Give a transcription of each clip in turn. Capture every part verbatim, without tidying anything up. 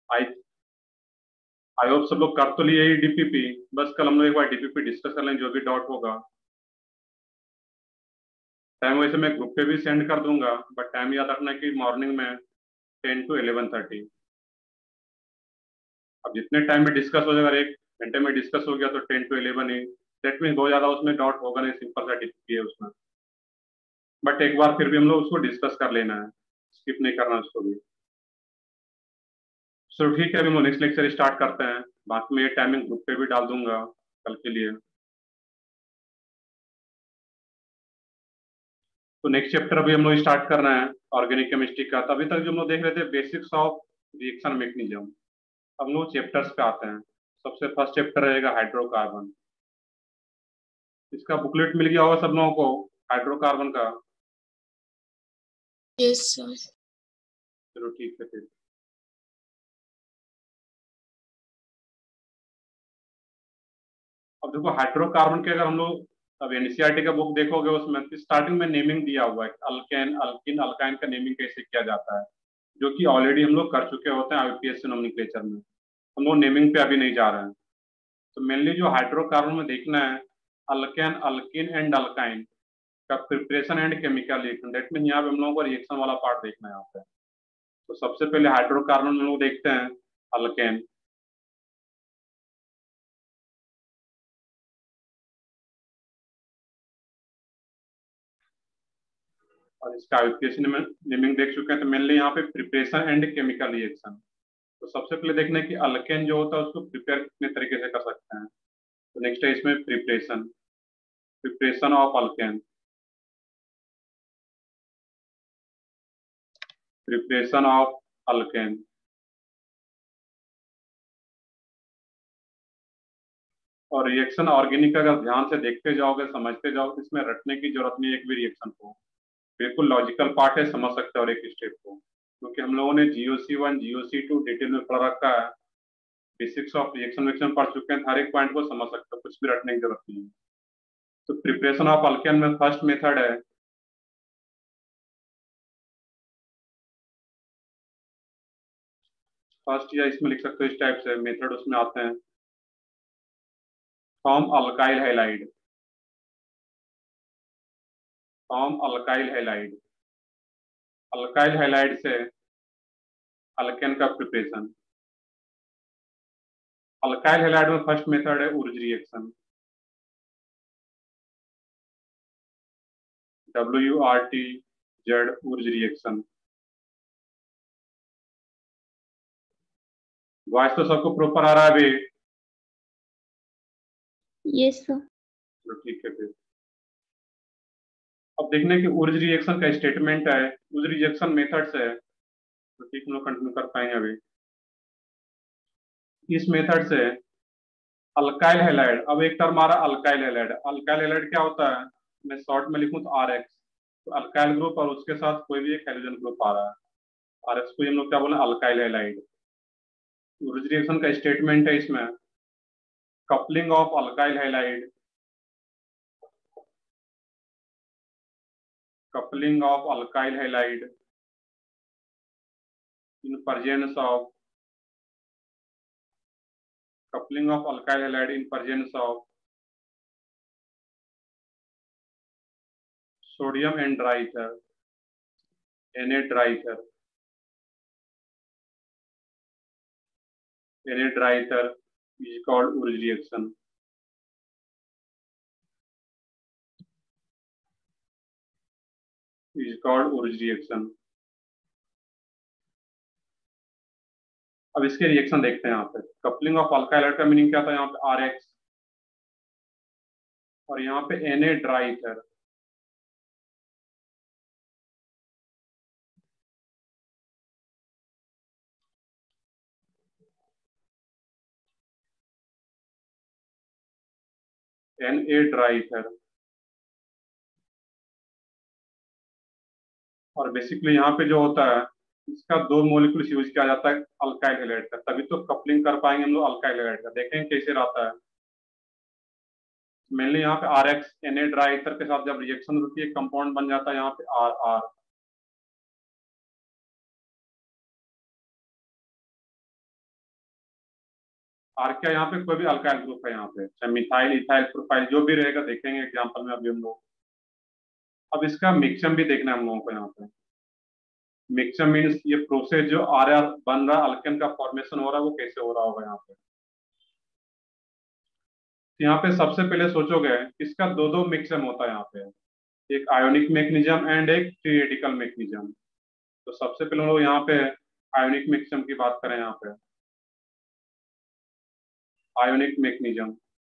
I I hope सब लोग कर तो लिए डीपीपी। बस कल हम लोग एक बार डीपीपी डिस्कस कर लेंगे, जो भी डाउट होगा। टाइम वैसे मैं ग्रुप पे भी सेंड कर दूंगा, बट टाइम याद रखना है कि मॉर्निंग में टेन टू इलेवन थर्टी। अब जितने टाइम में डिस्कस हो जाएगा, एक घंटे में डिस्कस हो गया तो टेन टू इलेवन ही। दैट मीन बहुत ज्यादा उसमें डाउट होगा नहीं, सिंपल सा डीपीपी है उसमें। बट एक बार फिर भी हम लोग उसको डिस्कस कर लेना है, स्किप नहीं करना उसको भी। चलो ठीक है, अभी हम नेक्स्ट लेक्चर स्टार्ट करते हैं। बाकी मैं ये टाइमिंग ग्रुप पे भी डाल दूंगा कल के लिए। तो नेक्स्ट चैप्टर अभी हम लोग स्टार्ट कर रहे हैं ऑर्गेनिक केमिस्ट्री का। तो अभी तक जो हम लोग देख रहे थे बेसिक्स ऑफ रिएक्शन मैकेनिज्म, हम लोग चैप्टर्स पे आते हैं। सबसे फर्स्ट चैप्टर रहेगा हाइड्रोकार्बन। इसका बुकलेट मिल गया होगा सब लोगों को, हाइड्रोकार्बन का। Yes sir. चलो ठीक है फिर। अब देखो हाइड्रोकार्बन के अगर हम लोग अब एनसीईआरटी का बुक देखोगे, उसमें स्टार्टिंग में नेमिंग दिया हुआ है, अल्केन अल्किन अल्काइन का नेमिंग कैसे किया जाता है, जो कि ऑलरेडी हम लोग कर चुके होते हैं आईयूपीएससी नोमेनक्लेचर में। हम लोग नेमिंग पे अभी नहीं जा रहे हैं। तो मेनली जो हाइड्रोकार्बन में देखना है, अल्केन अल्किन एंड अल्काइन का preparation and chemical reaction. That mean यहाँ पे हम लोगों को रिएक्शन वाला पार्ट देखना है यहाँ पे। तो सबसे पहले हाइड्रोकार्बन में लोग देखते हैं अल्केन। और इसका आईयूपीएससी में नेमिंग देख चुके हैं। तो मेनली यहाँ पे प्रिपरेशन एंड केमिकल रिएक्शन। तो सबसे पहले देखना है कि अल्केन जो होता है उसको प्रिपेयर कितने तरीके से कर सकते हैं। तो नेक्स्ट है इसमें preparation, preparation of alkane, preparation of alkane. और रिएक्शन ऑर्गेनिक का अगर ध्यान से देखते जाओगे, समझते जाओ, इसमें रटने की जरूरत नहीं है एक भी रिएक्शन को। बिल्कुल लॉजिकल पार्ट है, समझ सकते हो और एक स्टेप को, क्योंकि हम लोगों ने GOC one GOC two detail में पढ़ रखा है। बेसिक्स ऑफ रिएक्शन वेक्शन पढ़ चुके हैं, हर एक पॉइंट को समझ सकते हो, कुछ भी रटने की जरूरत नहीं है। तो प्रिपरेशन ऑफ अल्केन में फर्स्ट मेथड है, फर्स्ट या इसमें लिख सकते हो इस टाइप से मेथड उसमें आते हैं। Form alkyl halide, form alkyl halide, alkyl halide से अल्केन का प्रिपरेशन। अल्काइल हैलाइड में फर्स्ट मेथड है Wurtz reaction, W U R T Z, Wurtz reaction. Voice तो सबको प्रॉपर आ रहा है अभी? Yes sir. तो ठीक है फिर। अब देखने की उर्ज रिएक्शन का स्टेटमेंट है, उर्ज रिएक्शन मेथड से, तो ठीक हम लोग कंटिन्यू कर पाएंगे अभी। इस मेथड से अल्काइल हैलाइड, अब एक टर्म आ रहा है अल्काइल हैलाइड। अल्काइल हैलाइड क्या होता है, मैं शॉर्ट में लिखूं तो आर एक्स। तो अल्काइल ग्रुप और उसके साथ कोई भी एक हाइड्रोजन ग्रुप आ रहा है, आर एक्स को हम लोग क्या बोले, अल्काइल हैलाइड। उर्ज रिएक्शन का स्टेटमेंट है इसमें, coupling of alkyl halide, coupling of alkyl halide in presence of, coupling of alkyl halide in presence of sodium and dry ether, Na dry ether, Na dry ether is called Ullrich reaction, is called Ullrich reaction। अब इसके reaction देखते हैं यहाँ पे। Coupling of alkyl halide का meaning क्या था, यहाँ पे आर एक्स और यहाँ पे Na dry ether. Na dry ether. और बेसिकली यहाँ पे जो होता है, इसका दो मोलिक्यूल्स यूज किया जाता है अल्काइल हैलाइड का, तभी तो कपलिंग कर पाएंगे हम लोग अल्काइल हैलाइड का। देखेंगे कैसे रहता है। मेनली यहाँ पे R X Na dry ether के साथ जब रिएक्शन होती है, कंपाउंड बन जाता है यहाँ पे आर आर। आर क्या यहाँ पे कोई भी अल्काइल ग्रुप है, यहाँ पे चाहे मिथाइल इथाइल प्रोपाइल जो भी रहेगा देखेंगे एग्जाम्पल में अभी हम लोग। अब इसका मिक्सम भी देखना है हम लोगों को। यहाँ पे मिक्सम मीन्स ये प्रोसेस जो आ रहा बन रहा अल्केन का फॉर्मेशन हो रहा है वो कैसे हो रहा होगा यहाँ पे। तो यहाँ पे सबसे पहले सोचोगे इसका दो दो मिक्सम होता है यहाँ पे, एक आयोनिक मैग्नीशियम एंड एक फ्री रेडिकल मैग्नीशियम। तो सबसे पहले हम लोग यहाँ पे आयोनिक मैग्नीशियम की बात करें। यहाँ पे आयोनिक मैग्नीशियम,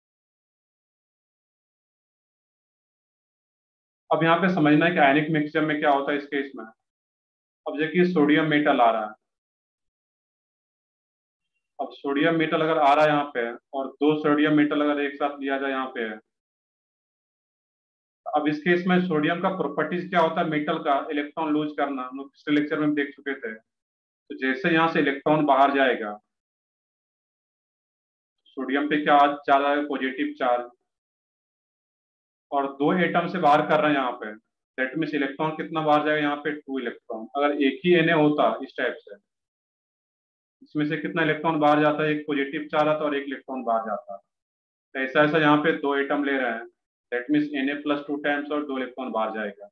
अब यहाँ पे समझना है कि आयोनिक मैग्नीशियम में क्या होता है इस केस में। अब देखिए सोडियम मेटल आ रहा है, अब सोडियम मेटल अगर आ रहा है यहाँ पे और दो सोडियम मेटल अगर एक साथ लिया जाए यहाँ पे, अब इस केस में सोडियम का प्रॉपर्टीज क्या होता है, मेटल का इलेक्ट्रॉन लूज करना, हम लोग पिछले लेक्चर में देख चुके थे। तो जैसे यहाँ से इलेक्ट्रॉन बाहर जाएगा, सोडियम पे क्या चार्ज आएगा, पॉजिटिव चार्ज, और दो एटम से बाहर कर रहे हैं यहाँ पे, दैट मीन्स इलेक्ट्रॉन कितना बाहर जाएगा यहाँ पे, टू इलेक्ट्रॉन। अगर एक ही एन ए होता इस टाइप से, इसमें से कितना इलेक्ट्रॉन बाहर जाता है, एक पॉजिटिव चार्ज आता और एक इलेक्ट्रॉन बाहर जाता। तो ऐसा ऐसा यहाँ पे दो एटम ले रहे हैं, that means N A plus two times और दो इलेक्ट्रॉन बाहर जाएगा।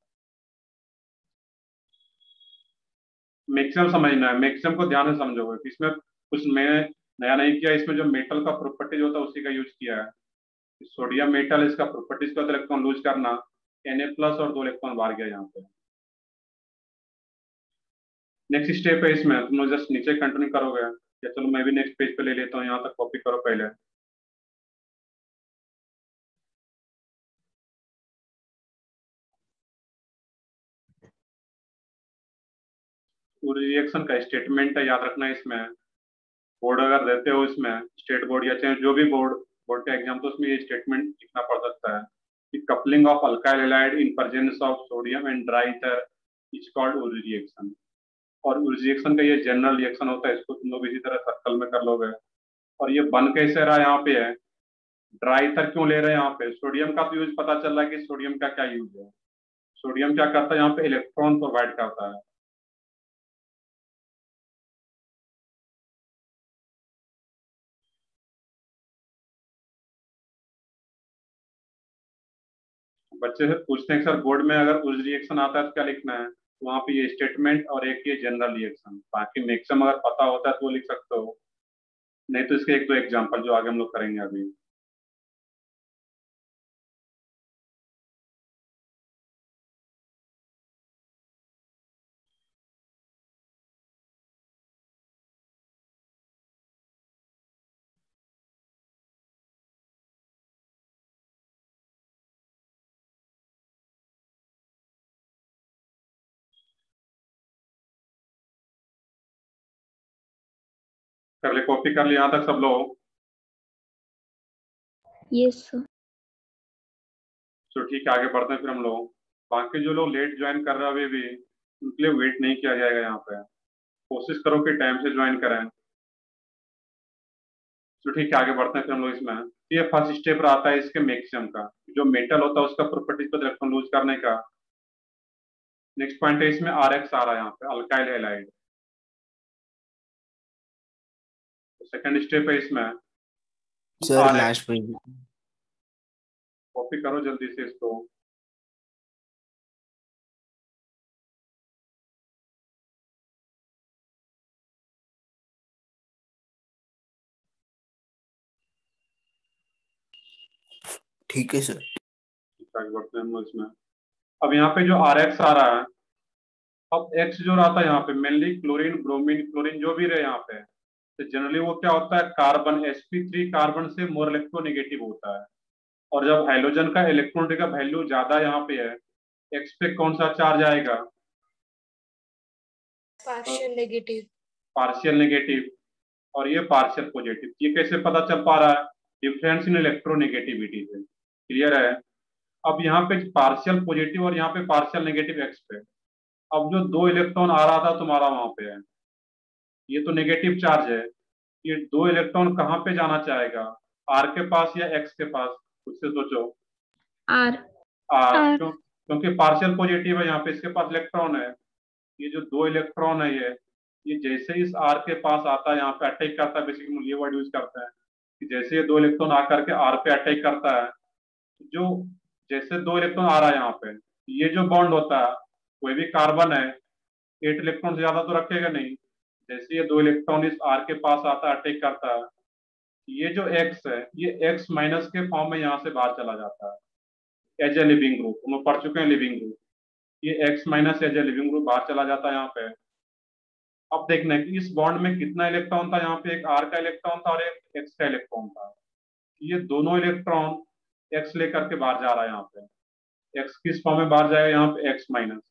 मैक्सिमम समझना है, मैक्सिमम को ध्यान से समझोगे, इसमें कुछ मैंने नया नहीं किया, इसमें जो मेटल का प्रॉपर्टीज होता है उसी का यूज किया है। सोडियम मेटल इसका प्रॉपर्टीज का इलेक्ट्रॉन लूज करना, एन ए प्लस और दो इलेक्ट्रॉन बाहर गया यहाँ पे। नेक्स्ट स्टेप है इसमें, तुम लोग जस्ट नीचे कंटिन्यू करोगे, या चलो मैं भी नेक्स्ट पेज पे ले लेता हूँ, यहाँ तक कॉपी करो पहले। पूरी रिएक्शन का स्टेटमेंट है, याद रखना है इसमें। बोर्ड अगर देते हो इसमें, स्टेट बोर्ड या चाहे जो भी बोर्ड बोर्ड का एग्जाम, तो उसमें ये स्टेटमेंट लिखना पड़ सकता है कि coupling of alkyl halide in presence of sodium and dry ether is called उरी रिएक्शन। और उरी रिएक्शन का ये जनरल रिएक्शन होता है, इसको तुम लोग इसी तरह सर्कल में कर लोगे। और ये बन कैसे रहा यहाँ पे है, ड्राई ईथर क्यों ले रहे हैं यहाँ पे, सोडियम का तो यूज पता चल रहा है कि सोडियम का क्या यूज है। सोडियम क्या करता है यहाँ पे, इलेक्ट्रॉन प्रोवाइड करता है। बच्चे से पूछते हैं सर बोर्ड में अगर उस रिएक्शन आता है तो क्या लिखना है, तो वहाँ पे ये स्टेटमेंट और एक ये जनरल रिएक्शन, बाकी मैक्सिमम अगर पता होता है तो वो लिख सकते हो, नहीं तो इसके एक दो एग्जांपल जो आगे हम लोग करेंगे अभी। कर ले, कॉपी कर ले यहाँ तक सब लोग। Yes sir. तो ठीक है, आगे बढ़ते हैं फिर हम लोग। बाकी जो लोग लेट ज्वाइन कर रहे हैं अभी भी, उनके लिए वेट नहीं किया जाएगा यहाँ पे, कोशिश करो कि टाइम से ज्वाइन करें। तो ठीक है, आगे बढ़ते हैं फिर हम लोग इसमें। ये फर्स्ट स्टेप आता है इसके मैक्सिमम का, जो मेटल होता है उसका प्रॉपर्टीज को इलेक्ट्रॉन लूज करने का। नेक्स्ट पॉइंट है इसमें आर एक्स आ रहा है यहाँ पे, अल्काइल हैलाइड। सेकंड स्टेप है इसमें सर लास्ट पेज। कॉपी करो जल्दी से इसको। ठीक है सर। आगे बढ़ते हैं हम लोग इसमें। अब यहाँ पे जो आर एक्स आ रहा है, अब एक्स जो रहता है यहाँ पे मेनली क्लोरीन ब्रोमीन क्लोरीन जो भी रहे यहाँ पे, तो जनरली वो क्या होता है, carbon S P three carbon से मोर इलेक्ट्रोनेगेटिव होता है। और जब हाइड्रोजन का इलेक्ट्रॉन का वैल्यू ज्यादा यहाँ पे है, एक्स पे कौन सा चार्ज आएगा, पार्शियल नेगेटिव। पार्शियल नेगेटिव, और ये पार्शियल पॉजिटिव। ये कैसे पता चल पा रहा है, डिफरेंस इन इलेक्ट्रोनेगेटिविटी से। क्लियर है। अब यहाँ पे पार्शियल पॉजिटिव और यहाँ पे पार्शियल नेगेटिव एक्स पे, अब जो दो इलेक्ट्रॉन आ रहा था तुम्हारा वहां पे है, ये तो नेगेटिव चार्ज है, ये दो इलेक्ट्रॉन कहाँ पे जाना चाहेगा, आर के पास या एक्स के पास, उससे सोचो। आर। आर क्यों, क्योंकि पार्शियल पॉजिटिव है यहाँ पे, इसके पास इलेक्ट्रॉन है। ये जो दो इलेक्ट्रॉन है ये ये जैसे इस आर के पास आता है यहाँ पे अटैक करता है, बेसिकली ये वर्ड यूज करते हैं, कि जैसे ये दो इलेक्ट्रॉन आकर के आर पे अटैक करता है, जो जैसे दो इलेक्ट्रॉन आ रहा है यहाँ पे, ये जो बॉन्ड होता है, कोई भी कार्बन है एट इलेक्ट्रॉन से ज्यादा तो रखेगा नहीं। जैसे ये दो इलेक्ट्रॉन इस आर के पास आता है, अटैक करता है, ये जो एक्स है ये एक्स माइनस के फॉर्म में यहाँ से बाहर चला जाता है एज ए लिविंग ग्रुप। हम लोग पढ़ चुके हैं लिविंग ग्रुप। ये X minus as a leaving group बाहर चला जाता है यहाँ पे। अब देखना है कि इस बॉन्ड में कितना इलेक्ट्रॉन था, यहाँ पे एक आर का इलेक्ट्रॉन था और एक एक्स का इलेक्ट्रॉन था। ये दोनों इलेक्ट्रॉन एक्स लेकर के बाहर जा रहा है यहाँ पे। एक्स किस फॉर्म में बाहर जाएगा, यहाँ पे एक्स माइनस।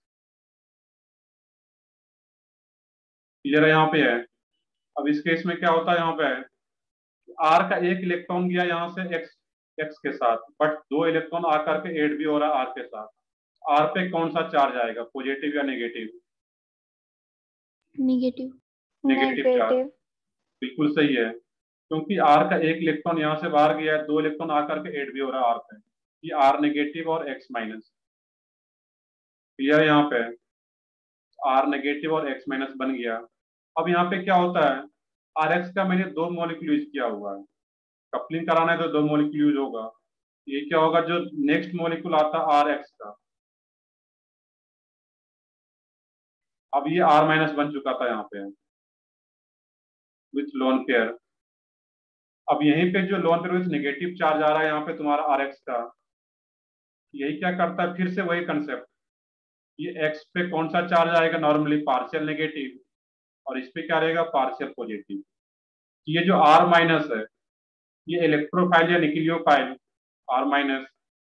क्लियर है यहाँ पे है। अब इस केस में क्या होता है, यहाँ पे आर का एक इलेक्ट्रॉन गया यहाँ से एक्स एक्स के साथ, बट दो इलेक्ट्रॉन आकर के एड भी हो रहा है आर के साथ। आर पे कौन सा चार्ज आएगा, पॉजिटिव या नेगेटिव? नेगेटिव। नेगेटिव चार्ज, बिल्कुल सही है, क्योंकि आर का एक इलेक्ट्रॉन यहाँ से बाहर गया है, दो इलेक्ट्रॉन आकर के एड भी हो रहा है आर पे। ये आर नेगेटिव और एक्स माइनस। क्लियर यहाँ पे आर नेगेटिव और एक्स माइनस बन गया। अब यहाँ पे क्या होता है, आर एक्स का मैंने दो मॉलिक्यूल यूज किया हुआ है, कपलिंग कराना है तो दो मॉलिक्यूल यूज होगा। ये क्या होगा, जो नेक्स्ट मॉलिक्यूल आता है आर एक्स का, अब ये आर माइनस बन चुका था यहाँ पे विथ लोन पेयर। अब यहीं पे जो lone pair with negative charge आ रहा है यहाँ पे तुम्हारा आर एक्स का, यही क्या करता है, फिर से वही कंसेप्ट, ये एक्स पे कौन सा चार्ज आएगा, नॉर्मली पार्शियल नेगेटिव, और इस पे क्या रहेगा, पार्शियल पॉजिटिव। ये जो आर माइनस है ये इलेक्ट्रोफाइल या nucleophile, R minus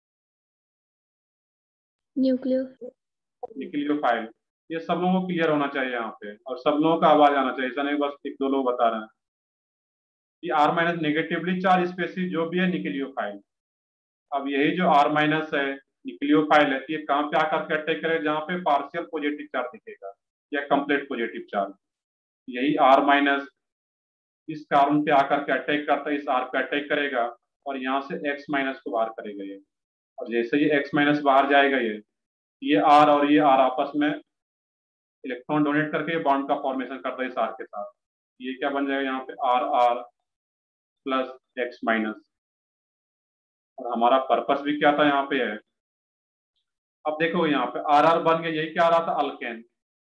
nucleo nucleophile, ये सब लोगों को क्लियर होना चाहिए यहाँ पे, और सब लोगों का आवाज आना चाहिए, ऐसा नहीं बस एक दो लोग बता रहे हैं। ये R minus negatively charge species जो भी है निक्लियोफाइल। अब यही जो आर माइनस है निक्लियोफाइल है, ये कहाँ पे आकर के अटैक करेगा, जहाँ पे पार्शियल पॉजिटिव चार्ज दिखेगा या कंप्लीट पॉजिटिव चार्ज। यही आर माइनस इस कार्बन पे आकर के अटैक करता है, इस आर पे अटैक करेगा और यहाँ से एक्स माइनस को बाहर करेगा ये। और जैसे ये एक्स माइनस बाहर जाएगा, ये ये आर और ये आर आपस में इलेक्ट्रॉन डोनेट करके ये बॉन्ड का फॉर्मेशन करता है इस आर के साथ। ये क्या बन जाएगा यहाँ पे, R R plus X minus. और हमारा पर्पस भी क्या था यहाँ पे है, अब देखो यहाँ पे आर आर बन गया, यही क्या आ रहा था, अल्केन।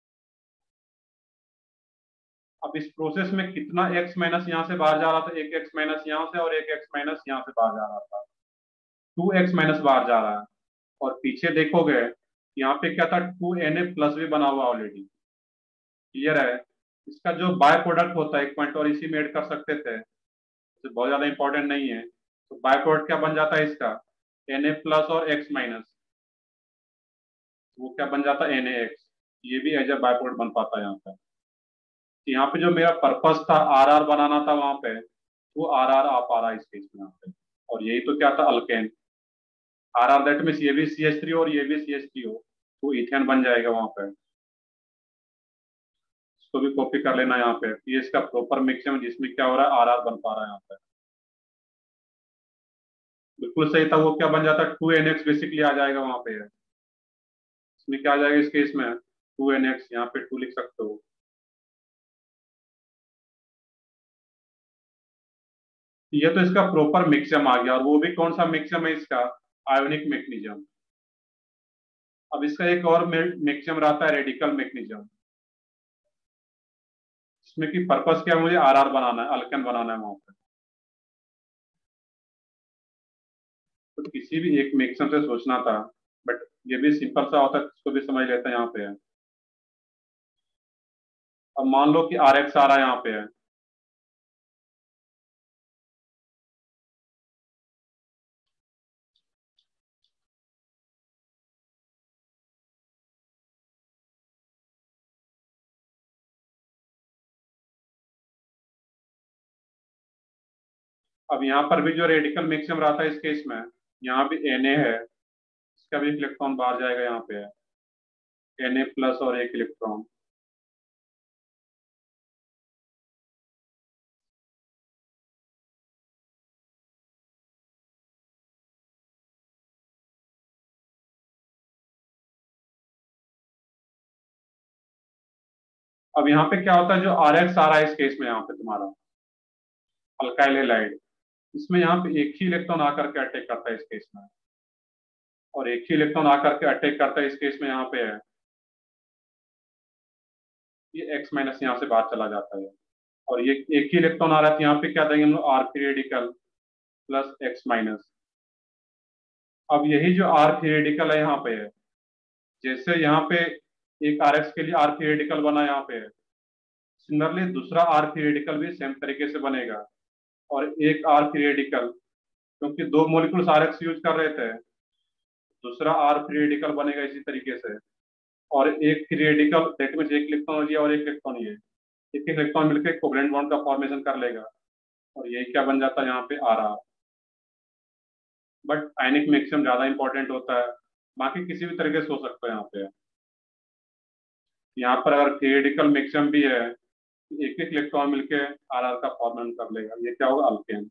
अब इस प्रोसेस में कितना एक्स माइनस यहाँ से बाहर जा रहा था, एक एक्स माइनस यहाँ से और एक एक्स माइनस यहाँ से बाहर जा रहा था, टू एक्स माइनस बाहर जा रहा है। और पीछे देखोगे यहाँ पे क्या था, टू एन ए प्लस भी बना हुआ ऑलरेडी। क्लियर है। इसका जो बाय प्रोडक्ट होता है एक पॉइंट और इसी में ऐड कर सकते थे, तो बहुत ज्यादा इंपॉर्टेंट नहीं है। तो बाय प्रोडक्ट क्या बन जाता है इसका, एन ए प्लस और एक्स माइनस, वो क्या बन जाता है, एन ए एक्स। ये भी एज ए बाय प्रोडक्ट बन पाता है यहाँ पे। यहाँ पे जो मेरा पर्पस था आर आर बनाना था वहां पे, वो आर आर आ पा रहा है इस केस में यहाँ पे। और यही तो क्या था, alkane. R R that means ये भी सी एच थ्री और ये भी सी एच थ्री हो, तो इथेन बन जाएगा वहां पे। इसको भी कॉपी कर लेना यहाँ पे, ये इसका प्रॉपर मिक्सचर है जिसमें क्या हो रहा है, आर आर बन पा रहा है यहाँ पे। बिल्कुल सही था, वो क्या बन जाता है, टू एन एक्स बेसिकली आ जाएगा वहां पे। इसमें क्या आ जाएगा इस केस में, टू एन एक्स, यहाँ पे टू लिख सकते हो। ये तो इसका प्रॉपर मिक्सचर आ गया, और वो भी कौन सा मिक्सचर है इसका, आयोनिक मैग्नीशियम। अब इसका एक और मिक्सचर आता है, रेडिकल मैग्नीशियम। इसमें की पर्पस क्या है, मुझे आर आर बनाना है, अल्केन बनाना है वहां पे। तो किसी भी एक मिक्सचर से सोचना था, बट ये भी सिंपल सा होता है, इसको भी समझ लेते हैं यहाँ पे है। अब मान लो कि आर एक्स आ रहा है यहाँ पे है, अब यहाँ पर भी जो रेडिकल मिक्सचर आता है इस केस में, यहाँ भी एन ए है, इसका भी इलेक्ट्रॉन बाहर जाएगा, यहाँ पे है एन ए प्लस और एक इलेक्ट्रॉन। अब यहाँ पे क्या होता है, जो आर एक्स आ रहा है इस केस में यहाँ पे तुम्हारा अल्काइल हैलाइड, इसमें यहाँ पे एक ही इलेक्ट्रॉन आकर के अटैक करता है इस केस में, और एक ही इलेक्ट्रॉन आकर के अटैक करता है इस केस में यहाँ पे है, ये एक्स माइनस यहाँ से बाहर चला जाता है, और ये एक ही इलेक्ट्रॉन आ रहा है, यहाँ पे क्या देंगे हम लोग, R periodical plus X minus. अब यही जो आर पीरियडिकल है यहाँ पे है, जैसे यहाँ पे एक आर एक्स के लिए आर पीरियडिकल बना यहाँ पे है, सिमिलरली दूसरा आर पीरियडिकल भी सेम तरीके से बनेगा, और एक आर पीरियडिकल, क्योंकि दो मोलिकुल्स आर एक्स यूज कर रहे थे, दूसरा आर पीरियडिकल बनेगा इसी तरीके से, और एक पीरियडिकल दैट मींस एक इलेक्ट्रॉन ये और एक इलेक्ट्रॉन ये, एक इलेक्ट्रॉन मिलकर कोवलेंट बॉन्ड का फॉर्मेशन कर लेगा, और यही क्या बन जाता है यहाँ पे R R. But ionic maximum ज्यादा इंपॉर्टेंट होता है, बाकी किसी भी तरीके से हो सकता है यहाँ पे। यहाँ पर अगर पीरियडिकल मैक्सिमम भी है, एक एक इलेक्ट्रॉन मिलके आर आर का फॉर्मेशन कर लेगा, ये क्या होगा, अल्केन।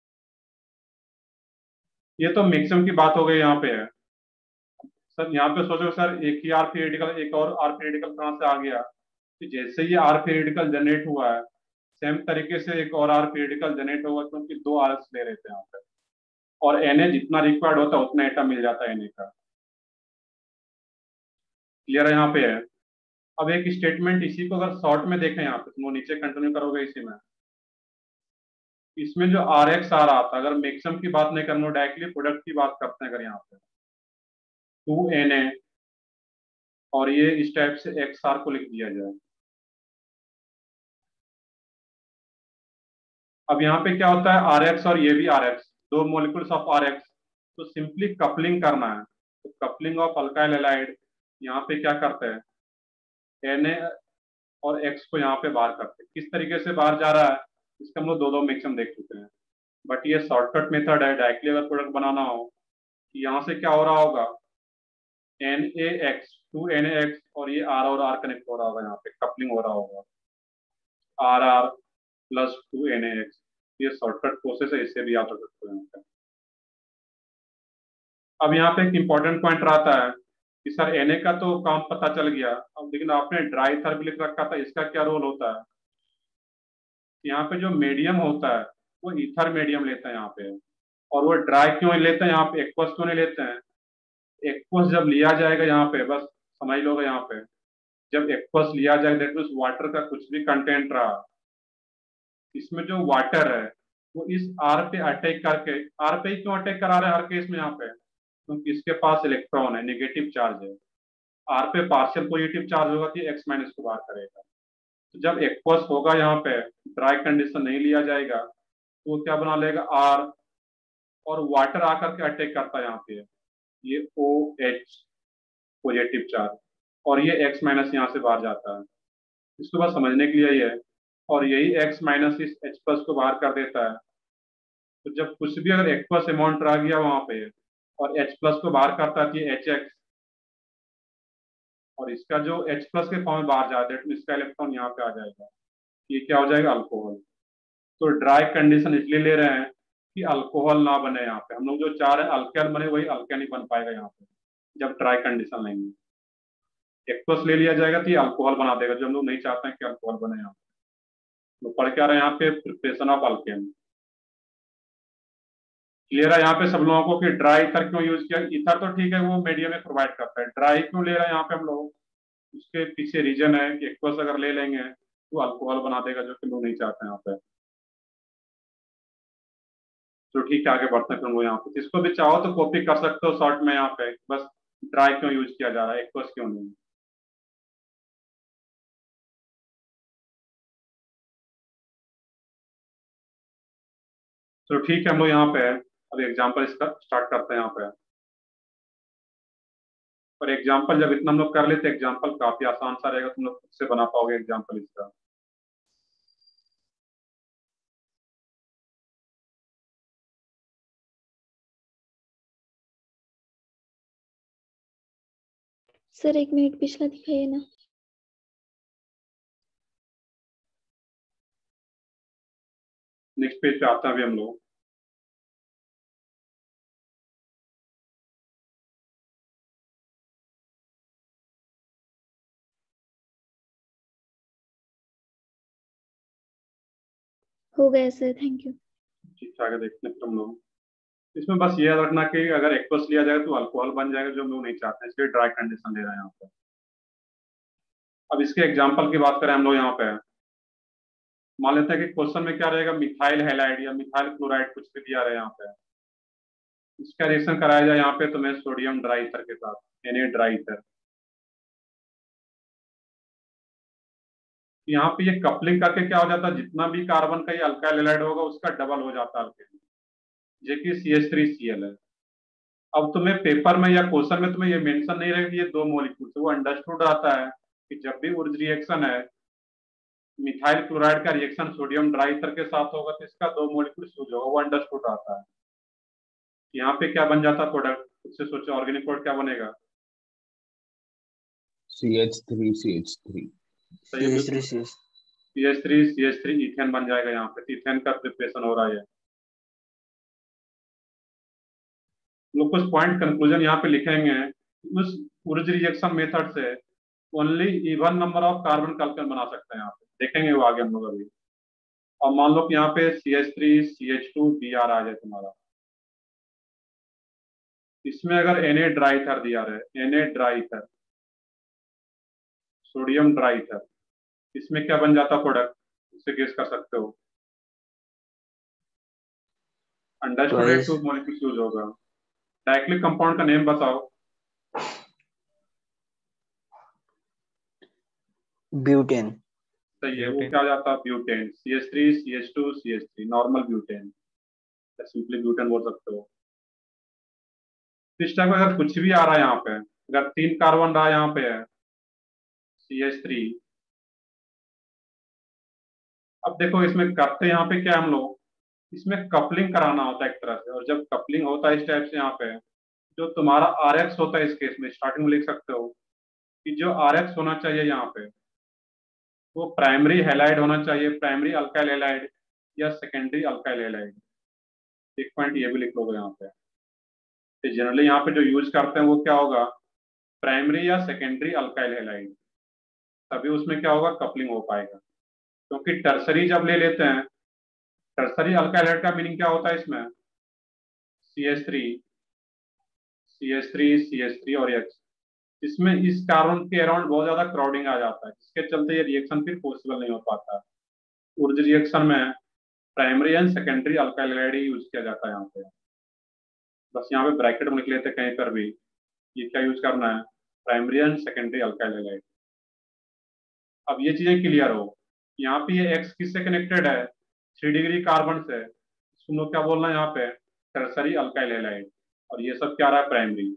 ये तो मैक्सिमम की बात हो गई यहाँ पे है सर। यहाँ पे सोचो सर, एक ही आर पीरियडिकल एक और आर पीरियडिकल कहाँ से आ गया, कि जैसे ही आर पीरियडिकल जनरेट हुआ है, सेम तरीके से एक और आर पीरियडिकल जनरेट होगा, क्योंकि दो आर एस ले रहे थे यहाँ पे, और एन ए जितना रिक्वायर्ड होता है उतना एटम मिल जाता है एन ए का। क्लियर है यहाँ पे है। अब एक स्टेटमेंट इसी को अगर शॉर्ट में देखें यहाँ पे, तुम लोग नीचे कंटिन्यू करोगे इसी में, इसमें जो आर एक्स आ रहा था, अगर मैक्सिमम की बात नहीं करना, डायरेक्टली प्रोडक्ट की बात करते हैं, अगर यहाँ पे टू एन ए और ये इस टाइप से एक्स आर को लिख दिया जाए। अब यहाँ पे क्या होता है, आर एक्स और ये भी आर एक्स, दो मोलिकुल्स ऑफ आर एक्स, तो सिंपली कपलिंग करना है, तो कपलिंग ऑफ अल्काइल हैलाइड, यहाँ पे क्या करते हैं, एन ए और एक्स को यहाँ पे बाहर करते हैं। किस तरीके से बाहर जा रहा है, इसका हम लोग दो दो मैक्सिमम देख चुके हैं, बट ये शॉर्टकट मेथड है। डायरेक्टली अगर प्रोडक्ट बनाना हो, यहाँ से क्या हो रहा होगा, N A X two N A X, और ये आर और आर कनेक्ट हो रहा होगा, यहाँ पे कपलिंग हो रहा होगा, R R plus two N A X. ये शॉर्टकट प्रोसेस है, इससे भी याद रख सकते हैं। अब यहाँ पे एक इंपॉर्टेंट पॉइंट रहता है कि सर एन ए का तो काम पता चल गया, अब लेकिन आपने ड्राई ईथर भी लिख रखा था, इसका क्या रोल होता है। यहाँ पे जो मीडियम होता है वो ईथर मीडियम लेता है यहाँ पे, और वो ड्राई क्यों लेते हैं यहाँ पे, एक्वस क्यों नहीं लेते हैं। एक्वस जब लिया जाएगा यहाँ पे, बस समझ लोगे यहाँ पे, जब एक्वस लिया जाएगा दैट मींस वाटर का कुछ भी कंटेंट रहा, इसमें जो वाटर है वो इस आर पे अटैक करके, आर पे ही क्यों अटैक करा रहा है हर केस में यहाँ पे, क्योंकि इसके पास इलेक्ट्रॉन है, नेगेटिव चार्ज है, आर पे पार्शियल पॉजिटिव चार्ज होगा कि एक्स माइनस को बाहर करेगा। तो जब एक्वस होगा यहाँ पे, ड्राई कंडीशन नहीं लिया जाएगा, तो वो क्या बना लेगा, आर, और वाटर आकर के अटैक करता है यहाँ पे, ये ओ एच पॉजिटिव चार्ज, और ये एक्स माइनस यहाँ से बाहर जाता है। इसको बस समझने के लिए ही है, और यही एक्स माइनस इस एच प्लस को बाहर कर देता है। तो जब कुछ भी अगर एक्वस अमाउंट रह गया वहां पे, और एच प्लस को बाहर करता है एच एक्स, और इसका जो H प्लस के फॉर्म में बाहर जाता है, इसका इलेक्ट्रॉन यहाँ पे आ जाएगा, ये क्या हो जाएगा, अल्कोहल। तो ड्राई कंडीशन इसलिए ले रहे हैं कि अल्कोहल ना बने यहाँ पे, हम लोग जो चाह रहे हैं अल्केन बने, वही अल्केन नहीं बन पाएगा यहाँ पे जब ड्राई कंडीशन लेंगे। H प्लस ले लिया जाएगा तो ये अल्कोहल बना देगा, जो हम लोग नहीं चाहते हैं कि अल्कोहल बने यहाँ पे। तो पढ़ क्या रहे हैं यहाँ पे, प्रिपरेशन ऑफ अल्केन। क्लियर है यहाँ पे सब लोगों को कि ड्राई ईथर क्यों यूज किया। ईथर तो ठीक है, वो मीडियम में प्रोवाइड करता है, ड्राई क्यों ले रहे हैं यहाँ पे हम लोग, उसके पीछे रीजन है कि एक्वस अगर ले लेंगे तो अल्कोहल बना देगा, जो कि लोग नहीं चाहते हैं यहाँ पे। तो ठीक है, आगे बढ़ते हैं हम यहाँ पे। इसको भी चाहो तो कॉपी कर सकते हो शॉर्ट में यहाँ पे, बस ड्राई क्यों यूज किया जा रहा है, एक्वस क्यों नहीं। तो ठीक है, हम लोग यहाँ पे अब एग्जाम्पल इसका स्टार्ट करते हैं यहाँ पे। और एग्जाम्पल जब इतना हम लोग कर लेते हैं, एग्जाम्पल काफी आसान सा रहेगा, तुम लोग खुद से बना पाओगे एग्जाम्पल इसका। सर एक मिनट पिछला दिखाइए ना। नेक्स्ट पेज पे आते हैं अभी हम लोग। हो गया सर, थैंक यू। ठीक है, आगे देखते हैं फिर हम लोग। इसमें बस ये याद रखना कि अगर एक्वस लिया जाएगा तो अल्कोहल बन जाएगा, जो हम लोग नहीं चाहते हैं, इसलिए ड्राई कंडीशन ले रहे हैं यहाँ पे। अब इसके एग्जाम्पल की बात करें हम लोग यहाँ पे, मान लेते हैं कि क्वेश्चन में क्या रहेगा, मिथाइल हैलाइड या मिथाइल क्लोराइड कुछ भी दिया रहे यहाँ पे। इसका रिएक्शन कराया जाए यहाँ पे तो मैं सोडियम ड्राई ईथर के साथ, Na ड्राई ईथर। यहाँ पे ये कपलिंग करके क्या हो जाता है, जितना भी कार्बन का ये अल्काइल हैलाइड होगा उसका डबल हो जाता है अल्केन, जो कि C H three C L है। अब तुम्हें पेपर में या क्वेश्चन में तुम्हें ये मेंशन नहीं रहेगा कि ये दो मॉलिक्यूल्स, वो अंडरस्टूड आता है कि जब भी उर्ज रिएक्शन है, मिथाइल क्लोराइड का रिएक्शन सोडियम ड्राई ईथर के साथ होगा तो इसका दो मॉलिक्यूल यूज होगा, वो अंडरस्टूड आता है। यहाँ पे क्या बन जाता है प्रोडक्ट, उससे सोचो ऑर्गेनिक प्रोडक्ट क्या बनेगा, C H three C H three C H three C H three C H three ethane बन जाएगा। यहाँ पे इथेन का प्रिपरेशन हो रहा है। लोग कुछ पॉइंट कंक्लूजन यहाँ पे लिखेंगे, उस उर्ज रिएक्शन मेथड से only even number of carbon का अल्केन बना सकते हैं। यहाँ पे देखेंगे वो आगे हम लोग अभी। और मान लो कि यहाँ पे C H three C H two B R आ जाए तुम्हारा, इसमें अगर Na ड्राई ईथर दिया रहे, Na dry ether, sodium dry ether, इसमें क्या बन जाता प्रोडक्ट, उससे गेस कर सकते हो। अंडरस्टूड टू मॉलिक्यूल यूज होगा। डाइक्लिक कंपाउंड का नेम बताओ। ब्यूटेन। सही है, वो क्या जाता है, butane, C H three C H two C H three, normal butane, simply butane बोल सकते हो। इस टाइप अगर कुछ भी आ रहा है यहाँ पे, अगर तीन कार्बन रहा यहाँ पे है सी एच थ्री, अब देखो इसमें करते यहाँ पे क्या हम लोग, इसमें कपलिंग कराना होता है एक तरह से। और जब कपलिंग होता है इस टाइप से, यहाँ पे जो तुम्हारा आर एक्स होता है, इस केस में स्टार्टिंग में लिख सकते हो कि जो आर एक्स होना चाहिए यहाँ पे, वो प्राइमरी हैलाइड होना चाहिए, प्राइमरी अल्काइल हैलाइड या सेकेंडरी अल्काइल हैलाइड। एक पॉइंट ये भी लिख लोगे यहाँ पे। तो जनरली यहाँ पे जो यूज करते हैं वो क्या होगा, प्राइमरी या सेकेंडरी अल्काइल हैलाइड, तभी उसमें क्या होगा, कपलिंग हो पाएगा। क्योंकि टर्सरी जब ले लेते हैं, टर्सरी अल्काइल हैलाइड का मीनिंग क्या होता है, इसमें C H three C H three C H three और X, इसमें इस कार्बन के अराउंड बहुत ज्यादा क्राउडिंग आ जाता है, जिसके चलते ये रिएक्शन फिर पॉसिबल नहीं हो पाता। उर्ज रिएक्शन में primary and secondary alkyl halide ही यूज किया जाता है यहाँ पे। बस यहाँ पे ब्रैकेट में लिख लेते हैं कहीं पर भी, ये क्या यूज करना है, primary and secondary alkyl halide. अब ये चीजें क्लियर हो, यहाँ पे ये एक्स किससे कनेक्टेड है, थ्री डिग्री कार्बन से, तुम लोग क्या बोलना है यहाँ पे, टर्सरी अल्काइल हैलाइड, और ये सब क्या रहा है, प्राइमरी।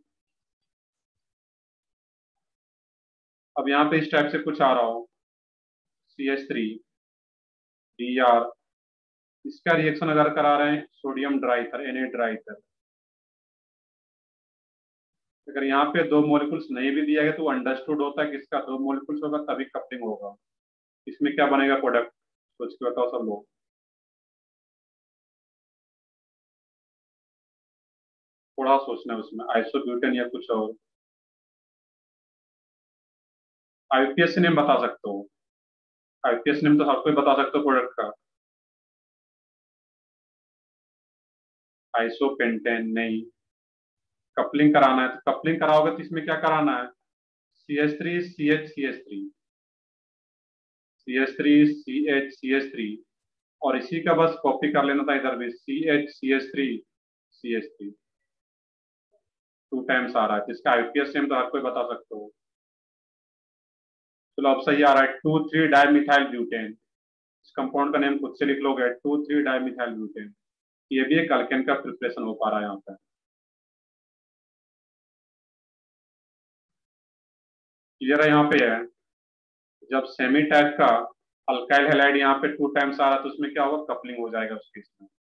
अब यहाँ पे इस टाइप से कुछ आ रहा हो, C H three D R, इसका रिएक्शन अगर करा रहे हैं sodium dry ether, Na dry ether, अगर यहाँ पे दो मॉलिक्यूल्स नहीं भी दिया गया तो अंडरस्टूड होता है कि इसका दो मॉलिक्यूल्स होगा तभी कपलिंग होगा। इसमें क्या बनेगा प्रोडक्ट, सोच के बताओ सब लोग। थोड़ा सोचना है उसमें, आइसोब्यूटेन या कुछ और। आई पी एस नेम बता सकते हो, आई पी एस नेम तो हर कोई बता सकते हो प्रोडक्ट का। आइसोपेंटेन नहीं, कपलिंग कराना है तो कपलिंग कराओगे तो इसमें क्या कराना है, C H three C H C H three C H three C H C H three, और इसी का बस कॉपी कर लेना था इधर भी, C H C H three C H three, two times आ रहा है, जिसका आई पी एस नेम तो हर कोई बता सकते हो। चलो अब सही आ रहा है, टू थ्री डाइमिथाइल ब्यूटेन, इस कंपाउंड का नेम खुद से लिख लोगे, टू थ्री डाइमिथाइल ब्यूटेन। ये भी एक अल्केन का प्रिपरेशन हो पा रहा है यहाँ पे। क्लियर है यहाँ पे है, जब सेमी टाइप का अल्काइल हैलाइड यहाँ पे टू टाइम्स आ रहा है तो उसमें क्या होगा, कपलिंग हो जाएगा उस केस में।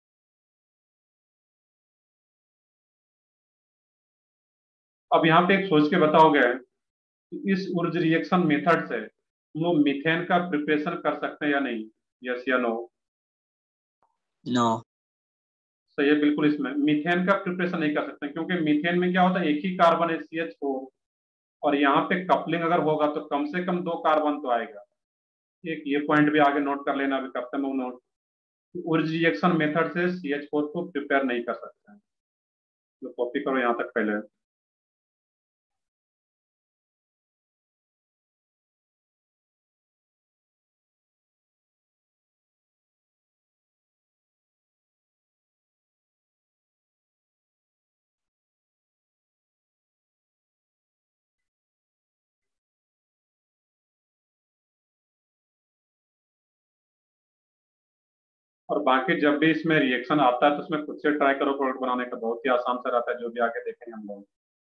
अब यहाँ पे एक सोच के बताओगे कि इस उर्ज रिएक्शन मेथड से हम लोग मीथेन का प्रिपरेशन कर सकते हैं या नहीं, यस या नो। नो। सही है, बिल्कुल इसमें मीथेन का प्रिपरेशन नहीं कर सकते क्योंकि मीथेन में क्या होता है, एक ही कार्बन है सी एच फोर, और यहाँ पे कपलिंग अगर होगा तो कम से कम दो कार्बन तो आएगा। एक ये पॉइंट भी आगे नोट कर लेना, अभी करते हैं नोट। उर्ज रिएक्शन मेथड से सी एच फोर को प्रिपेयर नहीं कर सकते हैं। तो कॉपी करो यहाँ तक पहले। और बाकी जब भी इसमें रिएक्शन आता है तो उसमें खुद से ट्राई करो प्रोडक्ट बनाने का, बहुत ही आसान से रहता है, जो भी आगे देखेंगे हम लोग।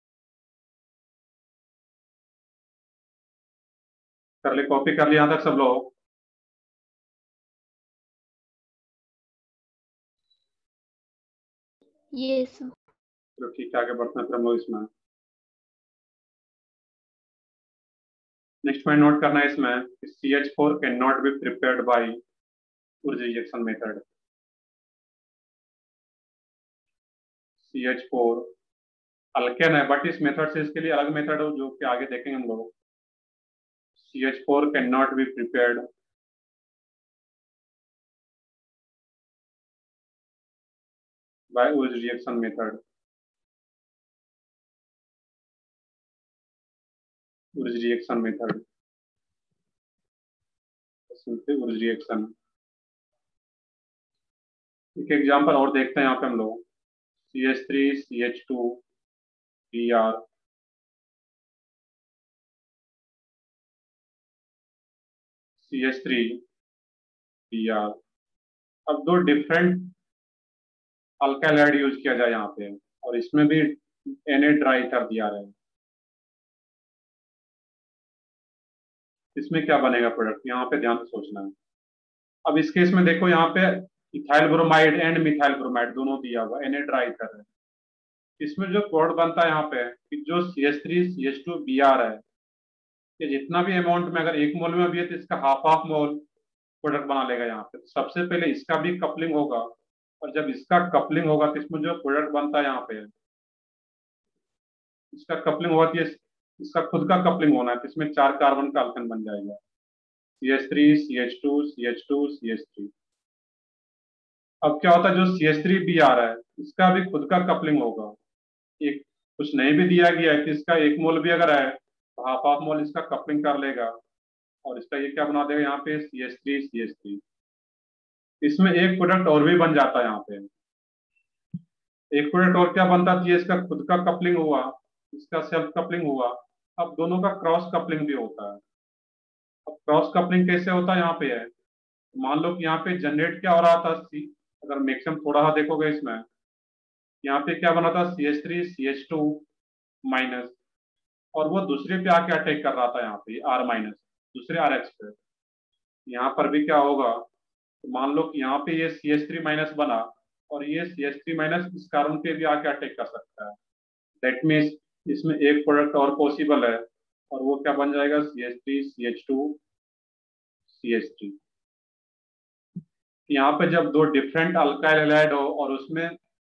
कर ले, कॉपी कर लिया यहाँ तक सब लोग? ये सर। चलो ठीक है, आगे बढ़ते हैं फिर हम लोग इसमें। नेक्स्ट पॉइंट नोट करना है इसमें, C H four can not be prepared by Wurtz reaction method. C H four alkane है, बट इस मेथड से इसके लिए अलग मेथड हो जो कि आगे देखेंगे हम लोग। C H four can not be prepared by Wurtz reaction method. Wurtz reaction method, simply Wurtz reaction. एक एग्जांपल और देखते हैं यहाँ पे हम लोग, C H three C H two B R. C H three B R. अब दो डिफरेंट अल्काइल यूज किया जाए यहाँ पे, और इसमें भी Na ड्राई कर दिया रहा है। इसमें क्या बनेगा प्रोडक्ट, यहाँ पे ध्यान से सोचना है। अब इस केस में देखो, यहाँ पे ethyl bromide and methyl bromide दोनों दिया हुआ, Na ड्राई कर रहे हैं। इसमें जो प्रोडक्ट बनता है यहाँ पे कि जो C H three C H two B R है, ये जितना भी अमाउंट में अगर एक मोल में भी है तो इसका हाफ हाफ मोल प्रोडक्ट बना लेगा यहाँ पे। सबसे पहले इसका भी कपलिंग होगा, और जब इसका कपलिंग होगा तो इसमें जो प्रोडक्ट बनता है यहाँ पे, इसका कपलिंग होगा तो इसका खुद का कपलिंग होना है, तो इसमें चार कार्बन का अल्केन बन जाएगा, C H three C H two C H two C H three. अब क्या होता है, जो सी एच थ्री बी आ रहा है इसका भी खुद का कपलिंग होगा। एक कुछ नहीं भी दिया गया है कि इसका एक मोल भी अगर है तो हाफ हाफ मोल इसका कपलिंग कर लेगा, और इसका ये क्या बना देगा यहाँ पे, C H three C H three. इसमें एक प्रोडक्ट और भी बन जाता है यहाँ पे। एक प्रोडक्ट और क्या बनता है, इसका खुद का कपलिंग हुआ, इसका सेल्फ कपलिंग हुआ। अब दोनों का क्रॉस कपलिंग भी होता है। अब क्रॉस कपलिंग कैसे होता है यहाँ पे है, मान लो कि यहाँ पे जनरेट क्या हो रहा था, सी अगर मैक्सिमम थोड़ा सा देखोगे इसमें, यहाँ पे क्या बना था, C H three C H two minus, और वो दूसरे पे आके अटैक कर रहा था यहाँ पे आर माइनस, दूसरे आर एक्स पे। यहाँ पर भी क्या होगा, तो मान लो कि यहाँ पे ये सी एच थ्री माइनस बना, और ये सी एच थ्री माइनस इस कार्बन पे भी आके अटैक कर सकता है। दैट मीन्स इसमें एक प्रोडक्ट और पॉसिबल है, और वो क्या बन जाएगा, C H three C H two C H three. यहाँ पे जब दो डिफरेंट अल्काइल हैलाइड हो और उसमें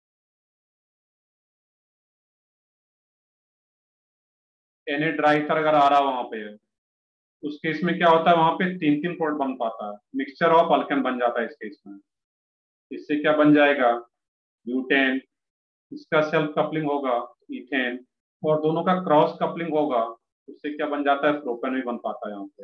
Na ड्राई ईथर अगर आ रहा है वहां पे, उस केस में क्या होता है, वहां पे तीन तीन प्रोडक्ट बन पाता है, मिक्सचर ऑफ अल्केन बन जाता है इस केस में। इससे क्या बन जाएगा, ब्यूटेन, इसका सेल्फ कपलिंग होगा इथेन, और दोनों का क्रॉस कपलिंग होगा, उससे क्या बन जाता है, प्रोपेन भी बन पाता है यहाँ पे।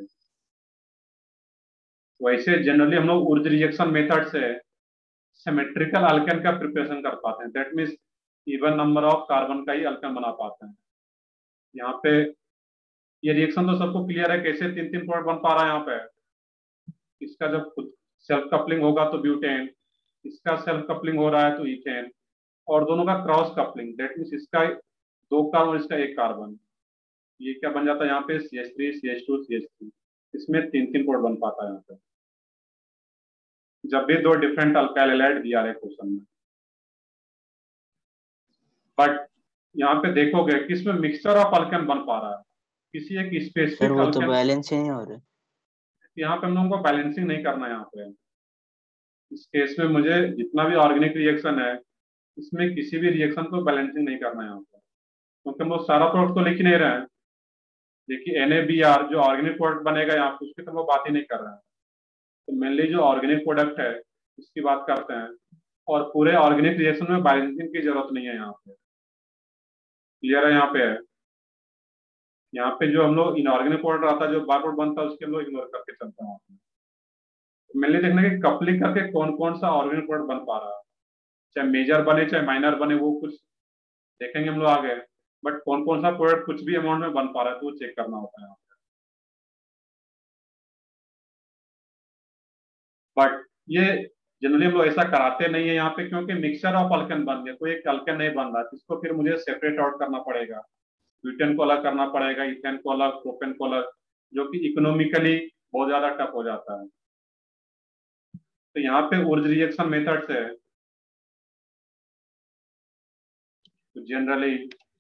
वैसे जनरली हम लोग उर्ज रिएक्शन मेथड से सिमेट्रिकल अल्केन का प्रिपरेशन कर पाते हैं, that means even number of carbon का ही अल्केन बना पाते हैं। यहाँ पे ये रिएक्शन तो सबको क्लियर है, कैसे तीन तीन प्रोडक्ट बन पा रहा है यहाँ पे। इसका जब खुद सेल्फ कपलिंग होगा तो ब्यूटेन, इसका सेल्फ कपलिंग हो रहा है तो इथेन, और दोनों का क्रॉस कपलिंग, दैट मीन्स इसका दो कार्बन इसका एक कार्बन, ये क्या बन जाता है यहाँ पे, C H three C H two C H three. इसमें तीन तीन प्रोडक्ट बन पाता है यहाँ पे, जब भी दो डिफरेंट अल्काइल हैलाइड दिया है क्वेश्चन में। बट यहाँ पे देखोगे कि इसमें मिक्सचर ऑफ अल्केन बन पा रहा है, किसी एक सर स्पेसिफिक वो तो अल्केन। बैलेंस ही नहीं हो रहा। यहाँ पे हम लोगों को बैलेंसिंग नहीं करना है यहाँ पे। इस केस में मुझे जितना भी ऑर्गेनिक रिएक्शन है, इसमें किसी भी रिएक्शन को बैलेंसिंग नहीं करना है यहाँ पे, क्योंकि हम लोग सारा प्रोडक्ट तो लिख ही नहीं रहे हैं। देखिए एन ए बी आर जो ऑर्गेनिक प्रोडक्ट बनेगा यहाँ पे, उसकी तो वो बात ही नहीं कर रहे हैं। तो मेनली जो ऑर्गेनिक प्रोडक्ट है इसकी बात करते हैं। और पूरे ऑर्गेनिक रिएक्शन में बाइंडिंग की जरूरत नहीं है यहाँ पे। क्लियर है? यहाँ पे है, यहाँ पे जो हम लोग इनऑर्गेनिक प्रोडक्ट आता है, जो बार प्रोडक्ट बनता है, उसके हम लोग इग्नोर करके चलते हैं। मेनली देखना कि कपलिंग करके कौन कौन सा ऑर्गेनिक प्रोडक्ट बन पा रहा है, चाहे मेजर बने चाहे माइनर बने, वो कुछ देखेंगे हम लोग आगे। बट कौन कौन सा प्रोडक्ट कुछ भी अमाउंट में बन पा रहा है, तो वो चेक करना होता है। बट ये जनरली हम लोग ऐसा कराते नहीं है यहाँ पे, क्योंकि मिक्सचर ऑफ अल्केन बन गया, कोई एक अल्केन नहीं बन रहा, जिसको फिर मुझे सेपरेट आउट करना पड़ेगा। ब्यूटेन को अलग करना पड़ेगा, इथेन को अलग, प्रोपेन को अलग, जो कि इकोनॉमिकली बहुत ज्यादा टफ हो जाता है। तो यहाँ पे उर्ज रिएक्शन मेथड से तो generally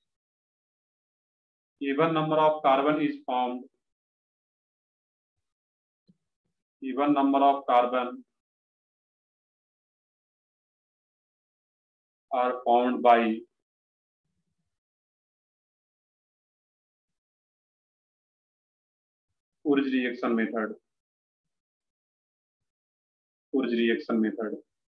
even number of carbon is formed, even number of carbon are formed by Urge reaction method. Urge reaction method.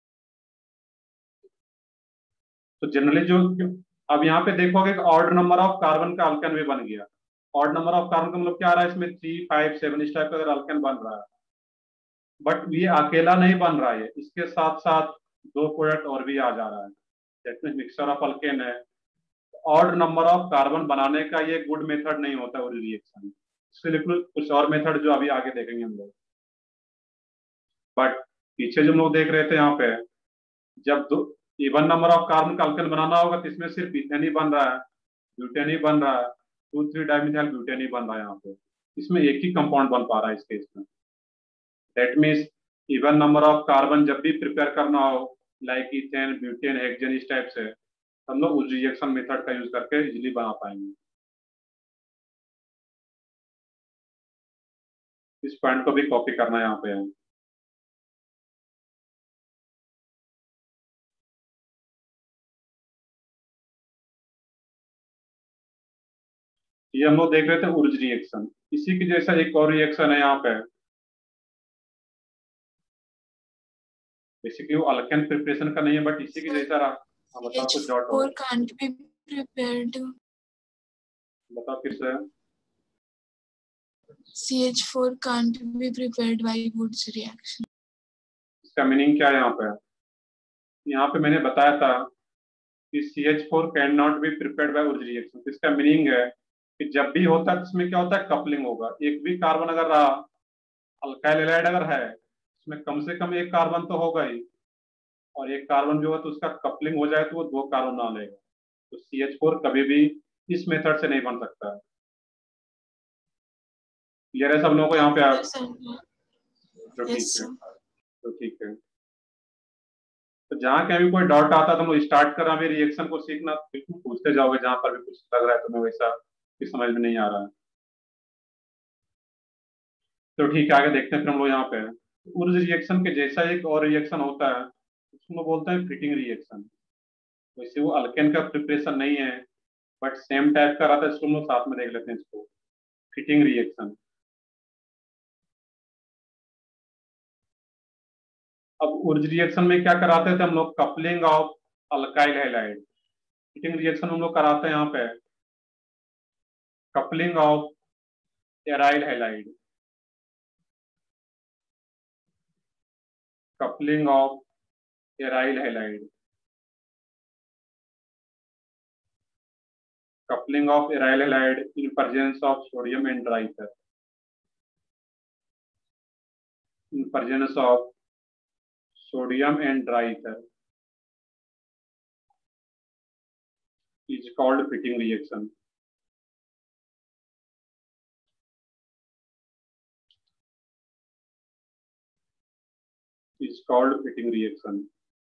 तो जनरली जो अब यहाँ पे देखोगे ऑड नंबर ऑफ कार्बन का अल्केन भी बन गया। ऑड नंबर ऑफ कार्बन का मतलब क्या आ रहा है, इसमें थ्री फाइव सेवन इस टाइप का अगर अल्केन बन रहा है, बट ये अकेला नहीं बन रहा है, इसके साथ साथ दो प्रोडक्ट और भी आ जा रहा है, that means mixture of alkane है। ऑड नंबर ऑफ कार्बन बनाने का ये गुड मेथड नहीं होता उर्ज रिएक्शन, इसके लिए कुछ और मेथड जो अभी आगे देखेंगे हम लोग। बट पीछे जो हम लोग देख रहे थे यहाँ पे, जब दो इवन नंबर ऑफ कार्बन का अल्केन बनाना होगा तो इसमें सिर्फ इथेन ही बन रहा है, ब्यूटेन ही बन रहा है, टू थ्री डाइमिथाइल ब्यूटेन ही बन रहा है यहाँ पे, इसमें एक ही कंपाउंड बन पा रहा है इस केस में। That means even number of carbon जब भी प्रिपेयर करना हो, लाइक इथेन, ब्यूटेन, हेक्सेन इस टाइप से, हम लोग उस रिएक्शन मेथड का यूज करके इजीली बना पाएंगे। इस पॉइंट को भी कॉपी करना यहाँ पे है। ये हम लोग देख रहे थे उर्ज रिएक्शन, इसी की जैसा एक और रिएक्शन है यहाँ पे, बेसिकली वो अल्केन प्रिपरेशन का नहीं है, बट इसी की जैसा रहा। हाँ, बताओ कुछ डॉट हो, can't be prepared. बताओ फिर से। C H four can't be prepared by Woods reaction. इसका मीनिंग क्या है यहाँ पे? यहाँ पे मैंने बताया था कि C H four can not be prepared by Wurtz reaction. इसका मीनिंग है कि जब भी होता है इसमें क्या होता है, कपलिंग होगा। एक भी कार्बन अगर रहा, अल्काइल हैलाइड अगर है, इसमें कम से कम एक कार्बन तो होगा ही, और एक कार्बन जो है तो उसका कपलिंग हो जाए तो वो दो कार्बन ना लेगा। तो C H four कभी भी इस मेथड से नहीं बन सकता है। क्लियर है सब लोगों को यहाँ पे? आप तो ठीक है, तो ठीक है। तो जहाँ कहीं भी कोई डाउट आता है तो हम स्टार्ट कर रहे हैं रिएक्शन को सीखना, बिल्कुल पूछते जाओगे जहां पर भी कुछ लग रहा है तुम्हें वैसा कि समझ में नहीं आ रहा है। तो ठीक है, आगे देखते हैं फिर हम लोग यहाँ पे। उर्ज रिएक्शन के जैसा एक और रिएक्शन होता है, उसको बोलते हैं फिटिंग रिएक्शन। वैसे वो अल्केन का प्रिपरेशन नहीं है, बट सेम टाइप का रहता है, इसको हम लोग साथ में देख लेते हैं इसको, फिटिंग रिएक्शन। अब उर्ज रिएक्शन में क्या कराते थे हम लोग, coupling of alkyl halide. Fittig reaction हम लोग कराते हैं यहाँ पे coupling of aryl halide, coupling of aryl halide, coupling of aryl halide in presence of sodium and dry ether, in presence of sodium and dry ether is called fitting reaction. Is called fitting reaction.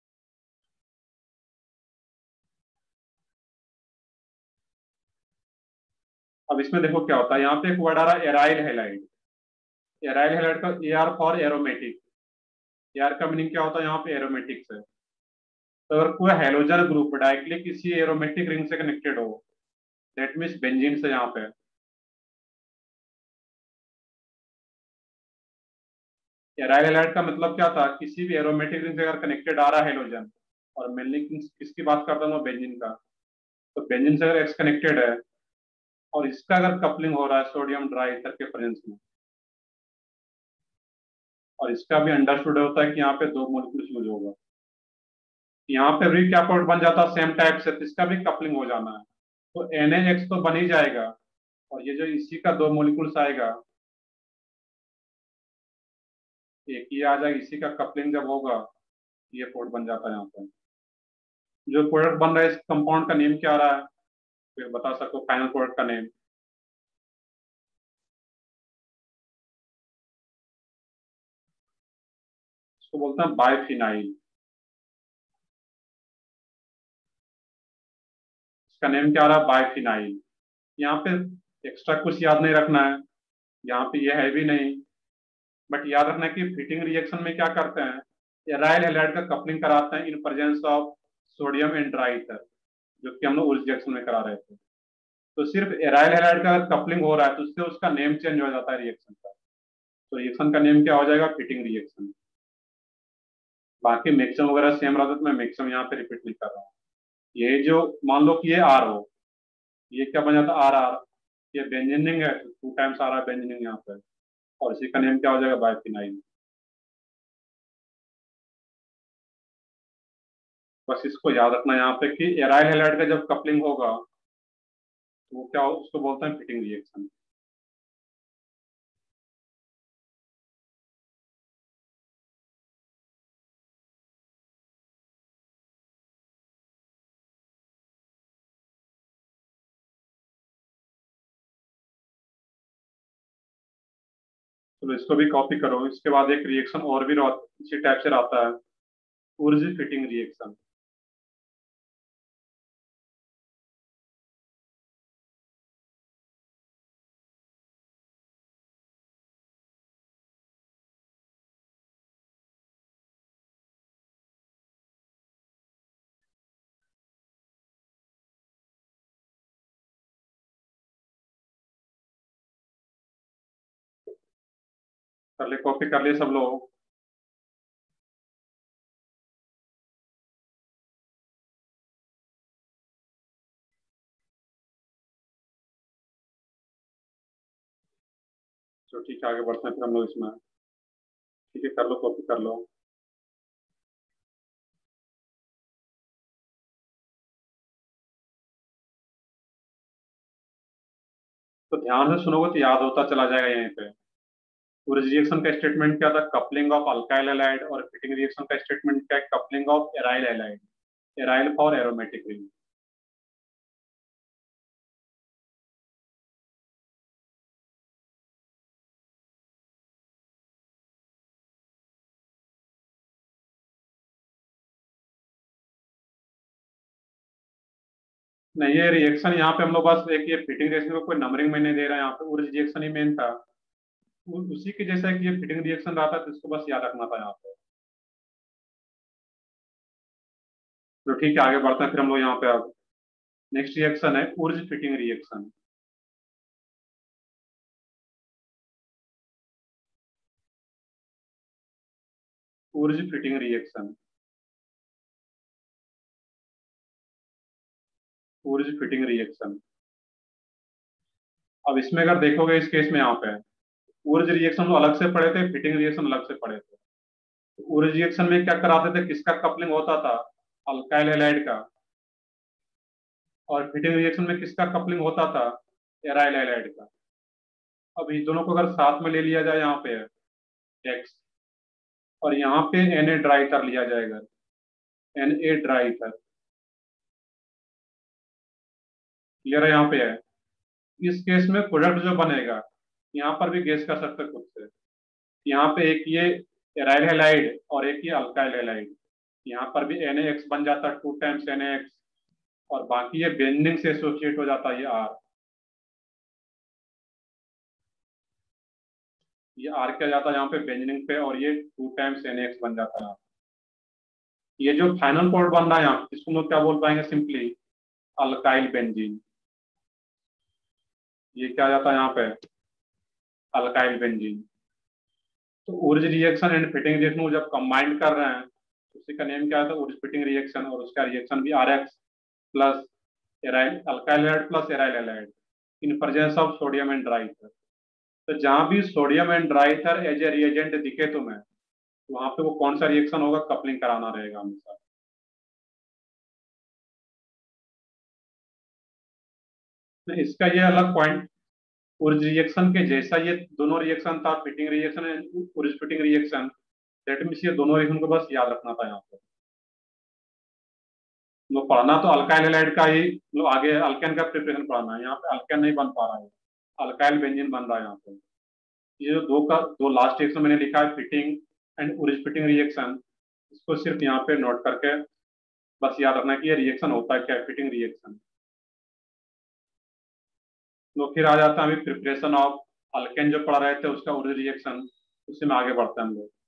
अब इसमें देखो क्या होता है, यहाँ पे एक word आ रहा है एराइल हैलाइड। एराइल हैलाइड का A R for aromatic. A R का मीनिंग क्या होता है यहाँ पे, एरोमेटिक से। तो अगर कोई हेलोजन ग्रुप डायरेक्टली किसी एरोमेटिक रिंग से कनेक्टेड हो, दैट मीन्स बेंजीन से, यहाँ पे एराइल हैलाइड का मतलब क्या था, किसी भी एरोमेटिक रिंग से अगर कनेक्टेड आ रहा है हेलोजन, और मेनली किसकी बात करता हूँ, बेंजीन का, तो बेंजीन से अगर एक्स कनेक्टेड है और इसका अगर कपलिंग हो रहा है सोडियम ड्राई ईथर के प्रेजेंस में, और इसका भी अंडरस्टूड होता है कि यहाँ पे दो मॉलिक्यूल्स यूज होगा, यहाँ पे भी क्या प्रोडक्ट बन जाता है सेम टाइप से, तो इसका भी कपलिंग हो जाना है, तो एन एक्स तो बन ही जाएगा, और ये जो इसी का दो मॉलिक्यूल्स आएगा, एक ये आ जाएगा, इसी का कपलिंग जब होगा ये प्रोडक्ट बन जाता है। यहाँ पे जो प्रोडक्ट बन रहा है इस कंपाउंड का नेम क्या आ रहा है, फिर बता सको फाइनल प्रोडक्ट का नेम। इसको बोलते हैं बाइफिनाइल। इसका नेम क्या आ रहा है, बाइफिनाइल। यहाँ पे एक्स्ट्रा कुछ याद नहीं रखना है, यहाँ पे ये है भी नहीं, बट याद रखना है कि फिटिंग रिएक्शन में क्या करते हैं, एराइल हैलाइड का कपलिंग कराते हैं in presence of sodium and dry ether, जो कि हम लोग उस रिएक्शन में करा रहे थे। तो सिर्फ एराइल हैलाइड का कपलिंग हो रहा है तो उससे उसका नेम चेंज हो जाता है रिएक्शन का, तो रिएक्शन का नेम क्या हो जाएगा, फिटिंग रिएक्शन। बाकी मैक्सिमम वगैरह सेम रहा तो मैं मैक्सिमम यहाँ पे रिपीट नहीं कर रहा हूँ। ये जो मान लो कि ये आर हो, ये क्या बन जाता है, आर आर, ये बेंजीनिंग है, टू टाइम्स आ रहा है बेंजीनिंग यहाँ पे, और इसी का नेम क्या हो जाएगा, बाइफिनाइल। बस इसको याद रखना यहाँ पे कि एराइल हैलाइड का जब कपलिंग होगा तो वो क्या हो, उसको बोलते हैं फिटिंग रिएक्शन। तो इसको भी कॉपी करो। इसके बाद एक रिएक्शन और भी रह- इसी टाइप से रहता है, उर्ज फिटिंग रिएक्शन। कर ले, कॉपी कर लिए सब लोग। तो ठीक है, आगे बढ़ते हैं फिर हम लोग इसमें। ठीक है, कर लो, कॉपी कर लो। तो ध्यान से सुनोगे तो याद होता चला जाएगा यहीं पे। उर्ज रिएक्शन का स्टेटमेंट क्या था, कपलिंग ऑफ अल्काइल हैलाइड, और फिटिंग रिएक्शन का स्टेटमेंट क्या है, coupling of aryl halide, aryl for aromatic ring. नहीं, ये रिएक्शन यहाँ पे हम लोग बस एक, ये फिटिंग रिएक्शन को कोई नंबरिंग में नहीं दे रहा है, यहाँ पे उर्ज रिएक्शन ही मेन था। उ- उसी के जैसा कि ये फिटिंग रिएक्शन रहा था, तो इसको बस याद रखना था यहाँ पे। तो ठीक है, आगे बढ़ते हैं फिर हम लोग यहाँ पे। अब नेक्स्ट रिएक्शन है Wurtz Fittig reaction. Wurtz Fittig reaction, Wurtz Fittig reaction. अब इसमें अगर देखोगे इस केस में यहाँ पे उर्ज रिएक्शन तो अलग से पढ़े थे, फिटिंग रिएक्शन अलग से पढ़े थे। उर्ज रिएक्शन में क्या कराते थे, किसका कपलिंग होता था, अल्काइल हैलाइड का, और फिटिंग रिएक्शन में किसका कपलिंग होता था, एराइल हैलाइड का। अब इन दोनों को अगर साथ में ले लिया जाए यहाँ पे एक्स, और यहाँ पे एन ए ड्राई ईथर लिया जाएगा, N A dry ether, clear है यहाँ पे है। इस केस में प्रोडक्ट जो बनेगा यहाँ पर भी गेस कर सकते खुद से। यहाँ पे एक ये एराइल हैलाइड और एक ये अल्काइल हैलाइड, यहाँ पर भी एन एक्स बन जाता है, टू टाइम्स एन एक्स, और बाकी ये बेंडिंग से एसोसिएट हो जाता है ये आर। ये आर क्या जाता है यहाँ पे बेंडिंग पे, और ये टू टाइम्स एन एक्स बन जाता है। ये जो फाइनल कोड बन रहा है यहाँ, इसको हम लोग क्या बोल पाएंगे, सिंपली अल्काइल बेंजीन। ये क्या जाता है यहाँ पे, अल्काइल बेंजीन। तो Wurtz reaction and Fittig reaction को जब कंबाइंड कर रहे हैं उसी का नेम क्या था, उर्ज फिटिंग रिएक्शन, और उसका रिएक्शन भी R X plus aryl alkyl halide plus aryl halide in presence of sodium and dry ether. तो जहां भी sodium and dry ether as a reagent दिखे तुम्हें, वहां पे वो कौन सा रिएक्शन होगा, कपलिंग कराना रहेगा हमेशा। तो इसका ये अलग पॉइंट, उर्ज रिएक्शन के जैसा ये दोनों रिएक्शन था, Fittig reaction and Wurtz Fittig reaction, that means ये दोनों रिएक्शन को बस याद रखना था यहाँ पे। वो पढ़ना तो अल्काइल हैलाइड का ही, मतलब आगे अल्केन का प्रिपरेशन पढ़ना है। यहाँ पे अल्केन नहीं बन पा रहा है, अल्काइल बेंजीन बन रहा है यहाँ पे। ये जो दो का दो लास्ट रिएक्शन मैंने लिखा है, Fittig and Wurtz Fittig reaction, इसको सिर्फ यहाँ पे नोट करके बस याद रखना कि ये रिएक्शन होता है क्या, फिटिंग रिएक्शन। तो फिर आ जाता है अभी प्रिपरेशन ऑफ अल्केन जो पढ़ रहे थे उसका उर्ज रिएक्शन, उससे में आगे बढ़ते हैं हम लोग।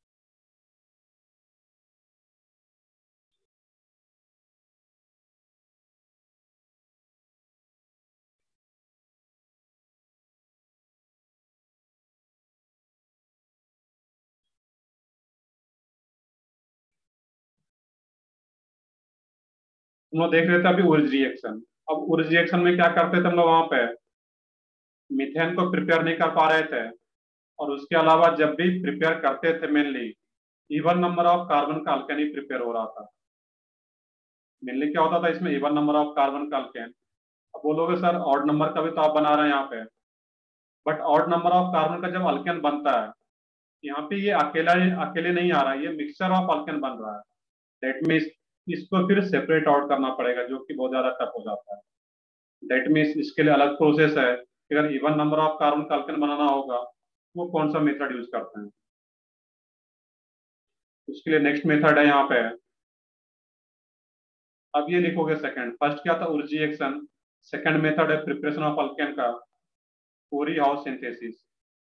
हम लोग देख रहे थे अभी उर्ज रिएक्शन। अब उर्ज रिएक्शन में क्या करते थे हम लोग, वहां पे मीथेन को प्रिपेयर नहीं कर पा रहे थे, और उसके अलावा जब भी प्रिपेयर करते थे mainly even number of carbon का अल्केन ही प्रिपेयर हो रहा था। मेनली क्या होता था इसमें, इवन नंबर ऑफ कार्बन का अल्केन। अब बोलोगे सर ऑड नंबर का भी तो आप बना रहे हैं यहाँ पे, but odd number of carbon का जब अल्केन बनता है, यहाँ पे ये अकेला अकेले नहीं आ रहा है, ये मिक्सचर ऑफ अल्केन बन रहा है। दैट मीन्स इसको फिर सेपरेट आउट करना पड़ेगा, जो कि बहुत ज्यादा टफ हो जाता है। दैट मीन्स इसके लिए अलग प्रोसेस है। अगर इवन नंबर ऑफ कार्बन का अल्केन बनाना होगा, वो कौन सा मेथड यूज करते हैं, उसके लिए नेक्स्ट मेथड है यहाँ पे। अब ये लिखोगे सेकंड, फर्स्ट क्या था उर्ज रिएक्शन, सेकंड मेथड है प्रिपरेशन ऑफ अल्केन का Corey House synthesis.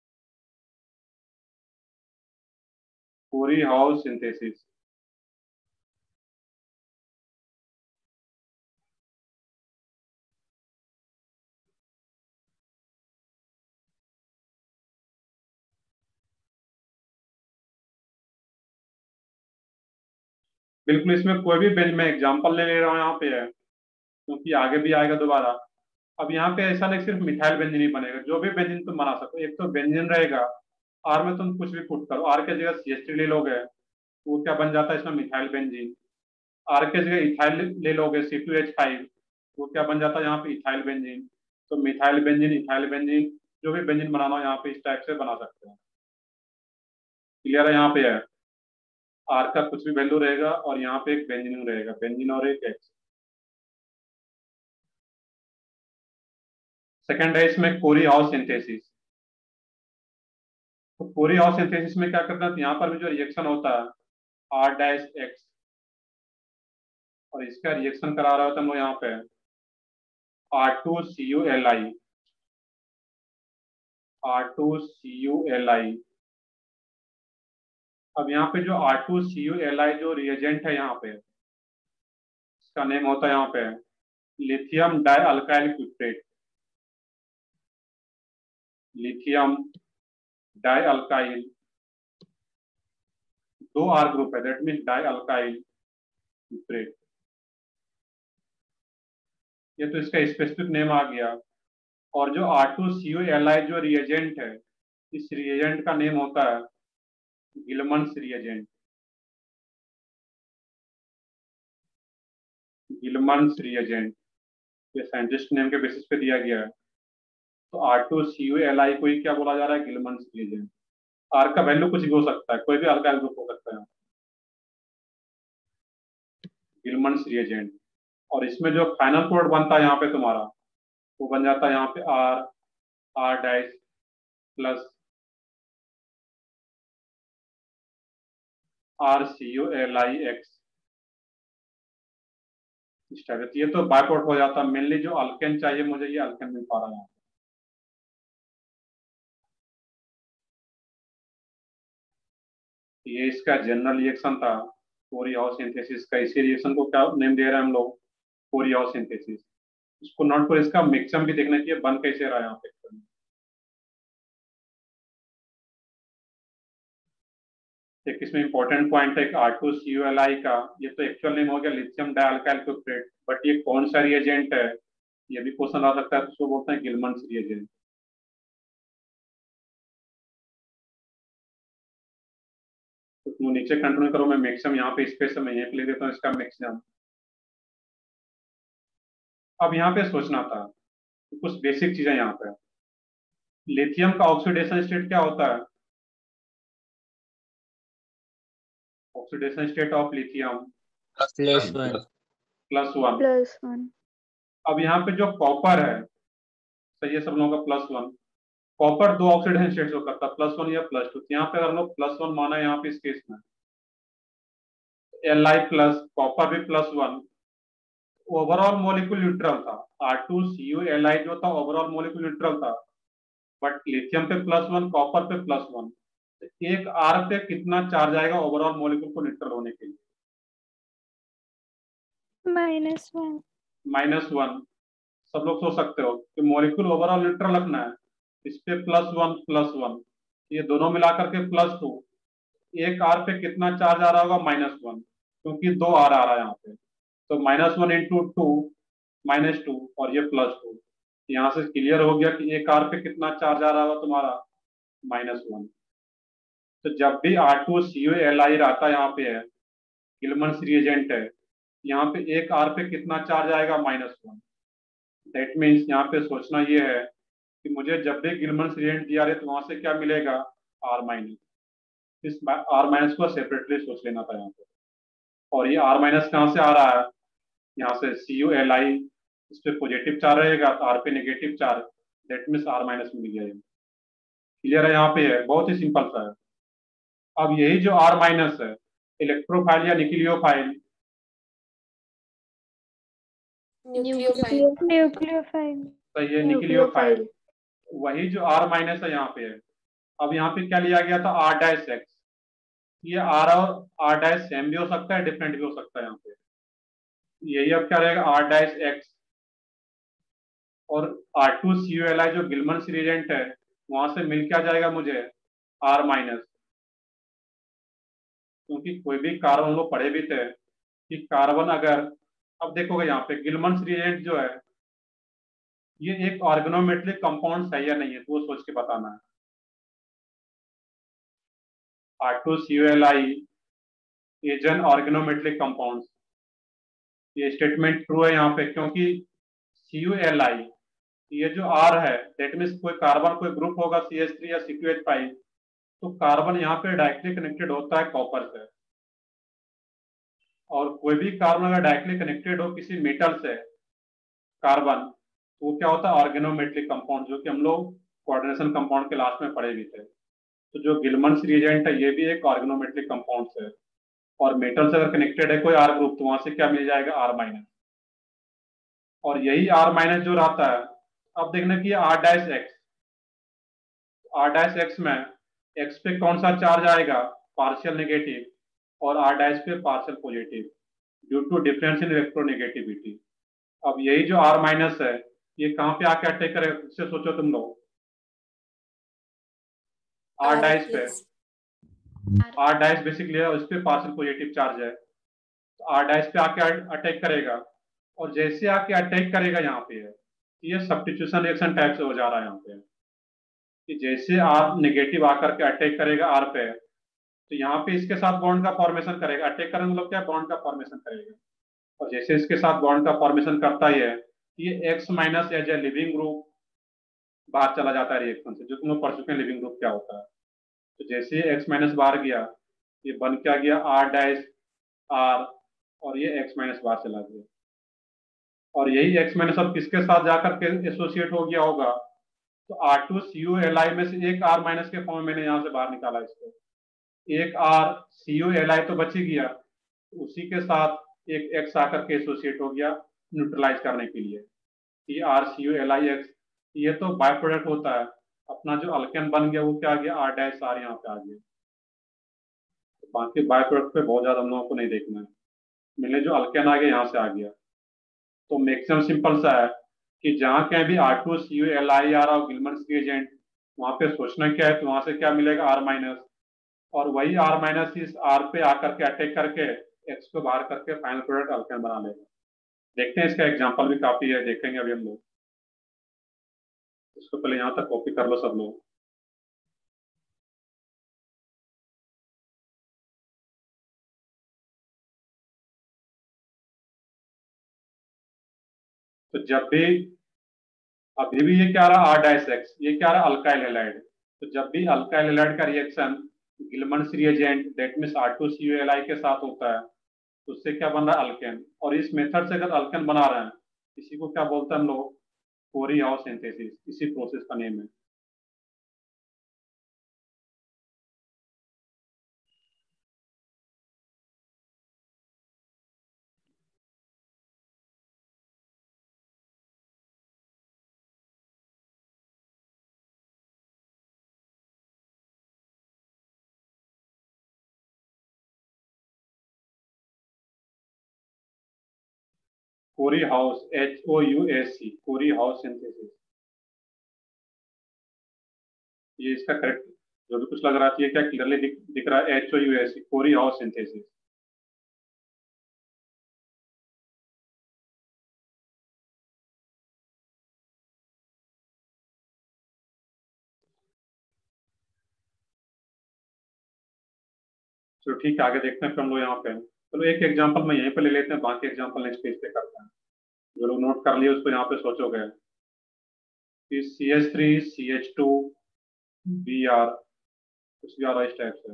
Corey House synthesis बिल्कुल, इसमें कोई भी बेंज में एग्जांपल ले ले रहा हूँ यहाँ पे है, क्योंकि आगे भी आएगा दोबारा। अब यहाँ पे ऐसा नहीं सिर्फ मिथाइल बेंजीन ही बनेगा, जो भी बेंजीन तुम बना सको। एक तो बेंजीन रहेगा, आर में तुम कुछ भी पुट करो, आर के जगह सी एच थ्री ले लोगे, वो क्या बन जाता है इसमें मिथाइल बेंजीन। आर के जगह इथाइल ले लोगे सी टू एच फाइव, वो क्या बन जाता है यहाँ पे इथाइल बेंजीन। तो मिथाइल बेंजीन, इथाइल बेंजीन, जो भी बेंजीन बनाना हो यहाँ पे इस टाइप से बना सकते हैं। क्लियर है, यहाँ पे है आर का कुछ भी वैल्यू रहेगा और यहाँ पे एक बेंजीन रहेगा, बेंजीन और एक एक्स। सेकेंड है इसमें कोरी हाउस सिंथेसिस। तो कोरी हाउस सिंथेसिस में क्या करते हैं, तो यहाँ पर भी जो रिएक्शन होता है आर डैश एक्स, और इसका रिएक्शन करा रहा होता है हम लोग यहाँ पे R two C U L I, R two C U L I. अब यहाँ पे जो R two C U L I जो रिएजेंट है यहाँ पे, इसका नेम होता है यहाँ पे lithium di alkyl cuprate. Lithium di alkyl, दो आर ग्रुप है, that means di alkyl cuprate. ये तो इसका स्पेसिफिक नेम आ गया। और जो R two C U L I जो रिएजेंट है, इस रिएजेंट का नेम होता है गिलमन्स रिएजेंट। गिलमन्स रिएजेंट ये साइंटिस्ट नेम के बेसिस पे दिया गया है। तो R two C U L I को ही क्या बोला जा रहा है, गिलमन्स रिएजेंट। आर का वैल्यू कुछ भी हो सकता है, कोई भी अल्काइल ग्रुप हो सकता है, गिलमन्स रिएजेंट। और इसमें जो फाइनल प्रोडक्ट बनता है यहाँ पे तुम्हारा, वो बन जाता है यहाँ पे R R dash plus R C U L I X. ये तो बाय प्रोडक्ट हो जाता है। मेनली जो अल्केन चाहिए मुझे, ये अल्केन मिल पा रहा है। ये इसका जनरल रिएक्शन था कोरी हाउस सिंथेसिस का। इसी रिएक्शन को क्या नेम दे रहे हैं हम लोग, कोरी हाउस सिंथेसिस। इसको नोट कर, इसका मिक्सचर भी देखना चाहिए बन कैसे रहा है यहाँ पे। एक इसमें इंपॉर्टेंट पॉइंट है R two C U L I का, ये तो एक्चुअल नेम हो गया लिथियम डाइअल्काइल क्लोराइड, बट ये कौन सा रिएजेंट है ये भी क्वेश्चन आ सकता है, तो उसको बोलते हैं गिलमंस रिएजेंट। तो तुम नीचे कंटिन्यू करो, मैं मैक्सिमम यहाँ पे स्पेस है, मैं यहीं पे लिख देता हूँ इसका मैक्सिमम। अब यहाँ पे सोचना था कुछ बेसिक चीजें यहाँ पे। लिथियम का ऑक्सीडेशन स्टेट क्या होता है? Oxidation state of lithium plus one. Plus one. Plus one. अब यहाँ पे जो कॉपर है, सही है सब लोगों का प्लस वन। कॉपर दो ऑक्सीडेशन स्टेट हो करता है, प्लस वन या प्लस टू। यहाँ पे अगर हम लोग प्लस वन माना है यहाँ पे इस केस में, एल आई प्लस, कॉपर भी plus one, overall molecule neutral था। R two C U L I जो था ओवरऑल मॉलिक्यूल न्यूट्रल था, बट लिथियम पे प्लस वन, कॉपर पे प्लस वन, एक आर पे कितना चार्ज आएगा ओवरऑल मॉलिक्यूल को न्यूट्रल होने के लिए? Minus one. Minus one. सब लोग सोच सकते हो कि मॉलिक्यूल ओवरऑल न्यूट्रल रखना है, इस पे प्लस वन प्लस वन, ये दोनों मिलाकर के प्लस टू, एक आर पे कितना चार्ज आ रहा होगा? माइनस वन, क्योंकि दो आर आ रहा है यहाँ पे, तो minus one into two minus two, और ये प्लस टू। यहाँ से क्लियर हो गया कि एक आर पे कितना चार्ज आ रहा होगा तुम्हारा? Minus one. तो जब भी R two C U L I रहता है यहाँ पे है, गिलमंस रिएजेंट है, यहाँ पे एक आर पे कितना चार्ज आएगा? Minus one. दैट मीन्स यहाँ पे सोचना ये है कि मुझे जब भी गिलमंस रिएजेंट दिया रहे तो वहां से क्या मिलेगा? R minus. इस आर माइनस को सेपरेटली सोच लेना था यहाँ पे। और ये आर माइनस कहाँ से आ रहा है? यहाँ से सी यू एल आई, इस पे पॉजिटिव चार्ज रहेगा तो आर पे negative charge, that means R minus मिल गया। क्लियर है? यहाँ पे है, बहुत ही सिंपल सा है। अब यही जो आर माइनस है, इलेक्ट्रोफाइल या निक्लियोफाइल? न्यूक्लियोफाइल। न्यूक्लियोफाइल। सही है, निक्लियोफाइल। वही जो आर माइनस है यहाँ पे है। अब यहाँ पे क्या लिया गया था? R dash X. ये आर और आर डैश सेम भी हो सकता है, डिफरेंट भी हो सकता है यहाँ पे। यही अब क्या रहेगा? R dash X. और R two C U L I जो गिलमंस रिएजेंट है, वहां से मिल क्या जाएगा मुझे? R minus. क्योंकि कोई भी कार्बन हम लोग पढ़े भी थे कि कार्बन अगर, अब देखोगे यहाँ पे गिलमंस रिएजेंट जो है ये एक ऑर्गेनोमेट्रिक कंपाउंड है या नहीं है, तो वो सोच के बताना है। R two C U L I is an organometallic compound, ये स्टेटमेंट ट्रू है यहाँ पे, क्योंकि सी यू एल आई ये जो आर है, दैट मीन्स कोई कार्बन कोई ग्रुप होगा सी एच थ्री या सी टू एच फाइव, तो कार्बन यहाँ पे डायरेक्टली कनेक्टेड होता है कॉपर से। और कोई भी कार्बन अगर डायरेक्टली कनेक्टेड हो किसी मेटल से कार्बन, तो वो क्या होता है? ऑर्गेनोमेट्रिक कंपाउंड, जो कि हम लोग कोऑर्डिनेशन कंपाउंड के लास्ट में पढ़े भी थे। तो जो गिलमंस रिएजेंट है ये भी एक ऑर्गेनोमेट्रिक कंपाउंड है, और मेटल से अगर कनेक्टेड है कोई आर ग्रुप, तो वहां से क्या मिल जाएगा? R minus. और यही आर माइनस जो रहता है, अब देखना कि R dash X, R dash X में एक्स पे कौन सा चार्ज आएगा? पार्शियल नेगेटिव, और आर डैश पे partial positive, due to difference in electronegativity. अब यही जो आर माइनस है ये कहाँ पे आके अटैक करेगा? इससे सोचो तुम लोग। आर डैश पे, आर डैश बेसिकली है, उस पे पार्शियल पॉजिटिव चार्ज है, तो आर डैश पे आके अटैक करेगा। और जैसे आके अटैक करेगा यहाँ पे है, ये सब्स्टिट्यूशन रिएक्शन टाइप से हो जा रहा है यहाँ पे, कि जैसे आर नेगेटिव आकर के अटैक करेगा आर पे, तो यहाँ पे इसके साथ बॉन्ड का फॉर्मेशन करेगा। अटैक करने मतलब क्या? बॉन्ड का फॉर्मेशन करेगा। और जैसे इसके साथ बॉन्ड का फॉर्मेशन करता ही है, ये X minus as a leaving group बाहर चला जाता है रिएक्शन से, जो तुम लोग पढ़ चुके हैं लिविंग ग्रुप क्या होता है। तो जैसे ही एक्स माइनस बाहर गया, ये बन क्या गया? आर डैश आर, और ये एक्स माइनस बाहर चला गया। और यही एक्स माइनस अब किसके साथ जाकर के एसोसिएट हो गया होगा? तो R two C U L I में से एक आर माइनस के फॉर्म में मैंने यहाँ से बाहर निकाला इसको, एक R C U L I तो बच ही गया, उसी के साथ एक एक्स आकर के एसोसिएट हो गया न्यूट्रलाइज करने के लिए। ये R C U L I X, ये तो बाय प्रोडक्ट होता है। अपना जो अल्केन बन गया वो क्या आ गया? आर डैश आर यहाँ पे आ गया। तो बाकी बाय प्रोडक्ट पे बहुत ज्यादा हम लोगों को नहीं देखना है, मैंने जो अल्केन आ गया यहाँ से आ गया। तो मैक्सिमम सिंपल सा है कि जहाँ कहीं भी R two C U L I आ रहा हो गिलमंस रिएजेंट, वहां पे सोचना क्या है? तो वहां से क्या मिलेगा? R minus. और वही आर माइनस इस आर पे आकर के अटैक करके एक्स को बाहर करके फाइनल प्रोडक्ट अल्केन बना लेगा। देखते हैं, इसका एग्जांपल भी काफी है, देखेंगे अभी हम लोग। इसको पहले यहाँ तक कॉपी कर लो सब लोग। तो जब भी अभी भी ये क्या रहा आर डाइस एक्स, ये क्या रहा अल्काइल हैलाइड। तो जब भी अल्काइल हैलाइड का reaction Gilman's reagent that means R two C U L I के साथ होता है, तो उससे क्या बन रहा है अल्केन। और इस मेथड से अगर अल्केन बना रहे हैं, इसी को क्या बोलते हैं हम लोग, कोरी हाउस सिंथेसिस, इसी प्रोसेस का नेम है। Corey House, H O U S C, Corey House synthesis, ये इसका करेक्ट जो भी कुछ लग रहा था, ये क्या क्लियरली दिख, दिख रहा है, H O U S C, Corey House synthesis. चलो ठीक है, आगे देखते हैं फिर हम लोग यहाँ पे। चलो एक एग्जांपल मैं यहीं पे ले लेते हैं, बाकी एग्जांपल नेक्स्ट पेज पे करते हैं। जो लोग नोट कर लिए उसको यहाँ पे सोचोगे कि C H three C H two B R कुछ भी आ रहा है इस टाइप से,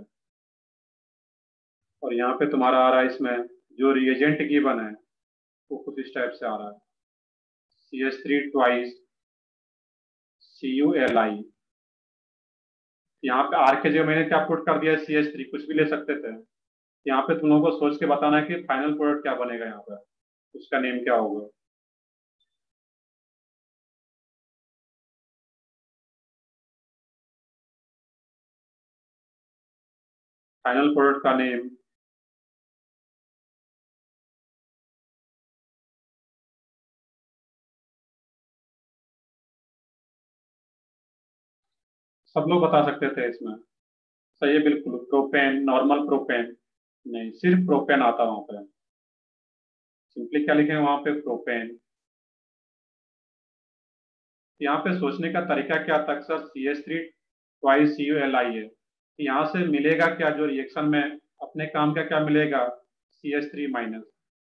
और यहाँ पे तुम्हारा आ रहा है इसमें जो रिएजेंट गिवन है वो कुछ इस टाइप से आ रहा है, C H three twice C U L I. यहाँ पे आर के जगह मैंने क्या पुट कर दिया, सी एच थ्री, कुछ भी ले सकते थे। यहाँ पे तुम लोगों को सोच के बताना है कि फाइनल प्रोडक्ट क्या बनेगा, यहाँ पे उसका नेम क्या होगा। फाइनल प्रोडक्ट का नेम सब लोग बता सकते थे इसमें। सही है बिल्कुल, प्रोपेन, नॉर्मल प्रोपेन नहीं, सिर्फ प्रोपेन आता वहां पे। सिंपली क्या लिखेंगे वहां पे, प्रोपेन। यहाँ पे सोचने का तरीका क्या था, sir C H three twice C U L I है, यहाँ से मिलेगा क्या जो रिएक्शन में अपने काम का क्या मिलेगा, सी एच थ्री माइनस।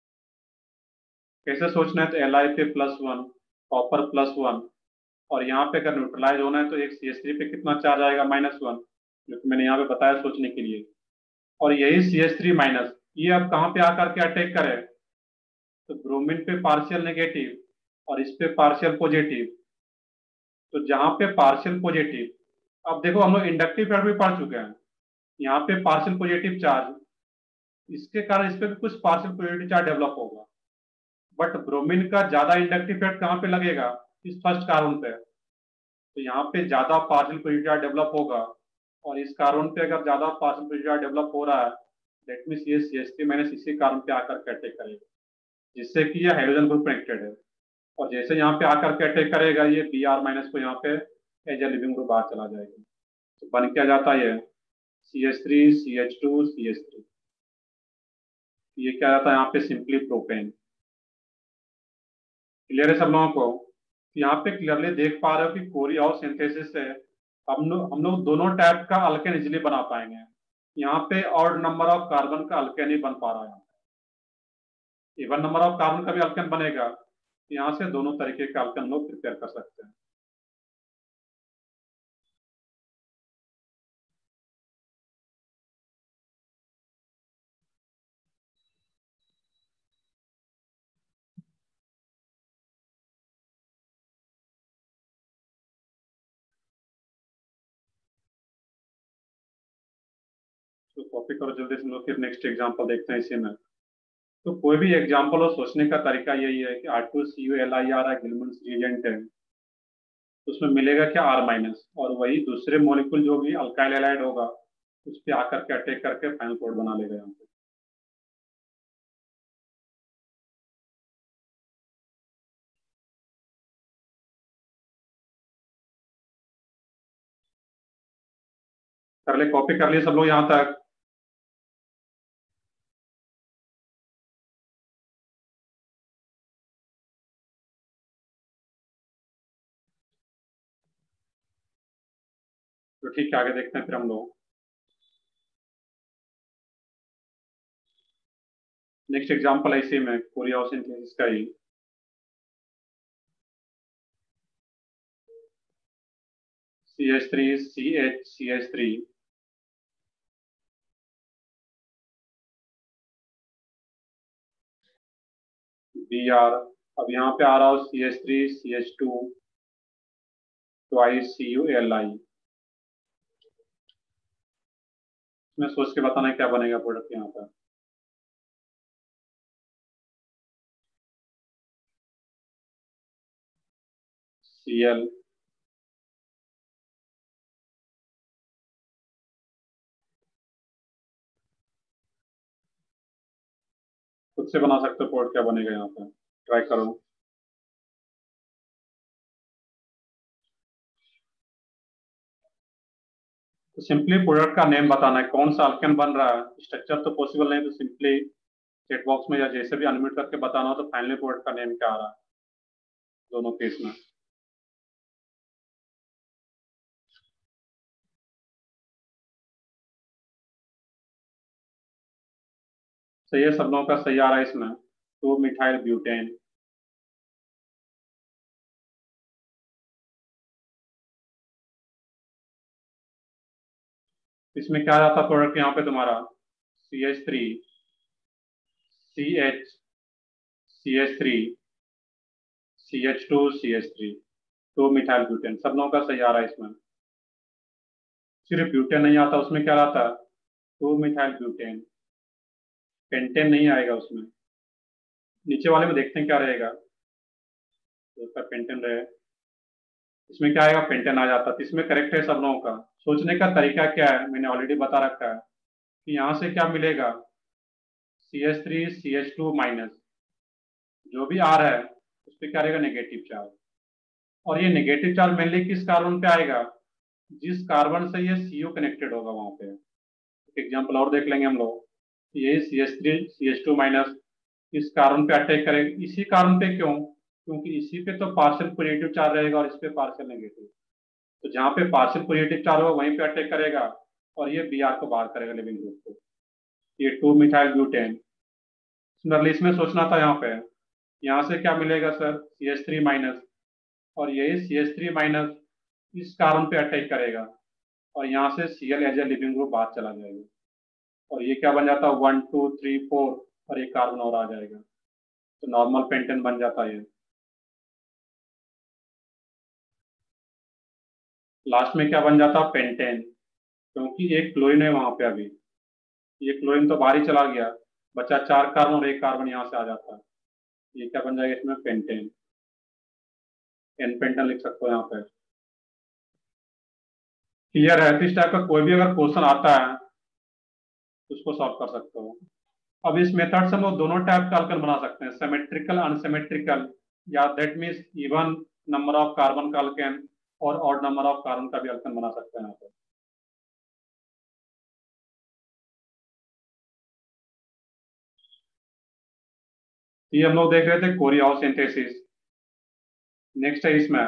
कैसे सोचना है, तो एल आई पे plus one, copper plus one, और यहाँ पे अगर न्यूट्रलाइज होना है तो एक सी एच थ्री पे कितना चार्ज आएगा, माइनस वन, जो कि मैंने यहाँ पे बताया सोचने के लिए। और यही सी एच थ्री माइनस ये अब कहाँ पे आकर के अटैक करे, तो ब्रोमीन पे पार्शियल नेगेटिव और इस पे पार्शियल पॉजिटिव। तो जहां पे पार्शियल पॉजिटिव, अब देखो हम लोग इंडक्टिव फैक्टर भी पढ़ चुके हैं, यहाँ पे पार्शियल पॉजिटिव चार्ज, इसके कारण इस पे भी कुछ पार्शियल पॉजिटिव चार्ज डेवलप होगा। बट ब्रोमीन का ज्यादा इंडक्टिव इफेक्ट कहाँ पे लगेगा, इस फर्स्ट कार्बन पे, तो यहाँ पे ज्यादा पार्शियल पॉजिटिव चार्ज डेवलप होगा। और इस कार्बन पे अगर ज्यादा पार्शियल पॉजिटिव चार्ज डेवलप हो रहा है, दैट मींस ये सी एच थ्री माइनस इसी कार्बन पे आकर के अटैक करेगा, जिससे कि ये हाइड्रोजन ग्रुप कनेक्टेड है। और जैसे यहाँ पे आकर के अटैक करेगा, ये बी आर माइनस को यहाँ पे एज ए लिविंग ग्रुप बाहर चला जाएगा। तो बन क्या जाता है, ये C H three C H two C H three, ये क्या जाता है यहाँ पे सिंपली प्रोपेन। क्लियर है सब लोगों को। यहाँ पे क्लियरली देख पा रहे हो कि कोरी हाउस सिंथेसिस से हम लोग हम लोग दोनों टाइप का अल्केन इजिली बना पाएंगे। यहाँ पे ऑड नंबर ऑफ कार्बन का अल्केन ही बन पा रहा है, इवन नंबर ऑफ कार्बन का भी अल्केन बनेगा। यहाँ से दोनों तरीके का अल्केन लोग प्रिपेयर कर सकते हैं। तो कॉपी करो जल्दी से, हम लोग फिर नेक्स्ट एग्जांपल देखते हैं इसी में। तो कोई भी एग्जांपल हो, सोचने का तरीका यही है कि R two C U L I आ रहा है, गिलमन्स रिएजेंट है, तो उसमें मिलेगा क्या, आर माइनस, और वही दूसरे मॉलिक्यूल जो भी अल्काइल हैलाइड होगा उस पर आकर के अटैक करके फाइनल कोड बना लेगा यहाँ पे। कर ले, कॉपी कर लिए सब लोग यहाँ तक? तो ठीक है, आगे देखते हैं फिर हम लोग। नेक्स्ट एग्जांपल है इसी में कोरियोसिंथेसिस का ही। C H three C H C H three B R. अब यहाँ पे आ रहा हो C H three C H two twice C U L I. मैं सोच के बताना क्या बनेगा प्रोडक्ट यहाँ पर। सी एल खुद से बना सकते हो प्रोडक्ट, क्या बनेगा यहाँ पर, ट्राई करो। तो सिंपली प्रोडक्ट का नेम बताना है, कौन सा अल्केन बन रहा है। स्ट्रक्चर तो पॉसिबल नहीं, तो सिंपली चेक बॉक्स में या जैसे भी अनम्यूट करके बताना हो तो फाइनली प्रोडक्ट का नेम क्या आ रहा है दोनों केस में। सही है, सब लोगों का सही आ रहा है इसमें। तो मिथाइल ब्यूटेन। इसमें क्या आता प्रोडक्ट यहाँ पे तुम्हारा C H three C H C H three C H two C H three तो मिथाइल ब्यूटेन। सब लोगों का सही आ रहा है इसमें। सिर्फ ब्यूटेन नहीं आता, उसमें क्या आता है तो मिथाइल ब्यूटेन। पेंटेन नहीं आएगा उसमें। नीचे वाले में देखते हैं क्या रहेगा, तो उसका पेंटेन रहे। इसमें क्या आएगा, पेंटेन आ जाता। तो इसमें करेक्ट है सब लोगों का। सोचने का तरीका क्या है, मैंने ऑलरेडी बता रखा है कि यहाँ से क्या मिलेगा, C H three C H two minus जो भी आ रहा है उस पर क्या रहेगा, नेगेटिव चार्ज। और ये नेगेटिव चार्ज मेनली किस कार्बन पे आएगा, जिस कार्बन से ये सी यू कनेक्टेड होगा वहां पे। एक एग्जाम्पल और देख लेंगे हम लोग। ये C H three C H two minus इस कार्बन पे अटैक करेगा। इसी कार्बन पे क्यों, क्योंकि इसी पे तो पार्शियल पॉजिटिव चार्ज रहेगा और इस पे पार्शियल नेगेटिव। तो जहाँ पे पार्शियल पॉजिटिव चार्ज होगा वहीं पे अटैक करेगा और ये बी आर को बाहर करेगा लिविंग ग्रुप को। ये टू मिथाइल ब्यूटेन। सिमिलरली इसमें सोचना था यहाँ पे, यहाँ से क्या मिलेगा sir, C H three minus, और यही सी एच थ्री माइनस इस कार्बन पे अटैक करेगा और यहाँ से C L as a leaving group बाहर चला जाएगा और ये क्या बन जाता है, वन टू थ्री फोर और एक कार्बन और आ जाएगा। तो नॉर्मल पेंटेन बन जाता है। लास्ट में क्या बन जाता है, पेंटेन, क्योंकि एक क्लोरीन है वहां पे। अभी ये क्लोरीन तो बाहर ही चला गया, बचा चार कार्बन और एक कार्बन यहाँ से आ जाता है। ये क्या बन जाएगा इसमें, पेंटेन। एन पेंटेन लिख सकते हो यहाँ पे। क्लियर है। तो इस टाइप का कोई भी अगर क्वेश्चन आता है तो उसको सॉल्व कर सकते हो। अब इस मेथड से हम लोग दोनों टाइप का अल्केन बना सकते हैं, सिमेट्रिकल अनसिमेट्रिकल, या that means even number of carbon का अल्केन और ऑड नंबर ऑफ कार्बन का भी अल्केन बना सकते हैं यहाँ पे। ये हम लोग देख रहे थे कोरियोसिंथेसिस। नेक्स्ट है इसमें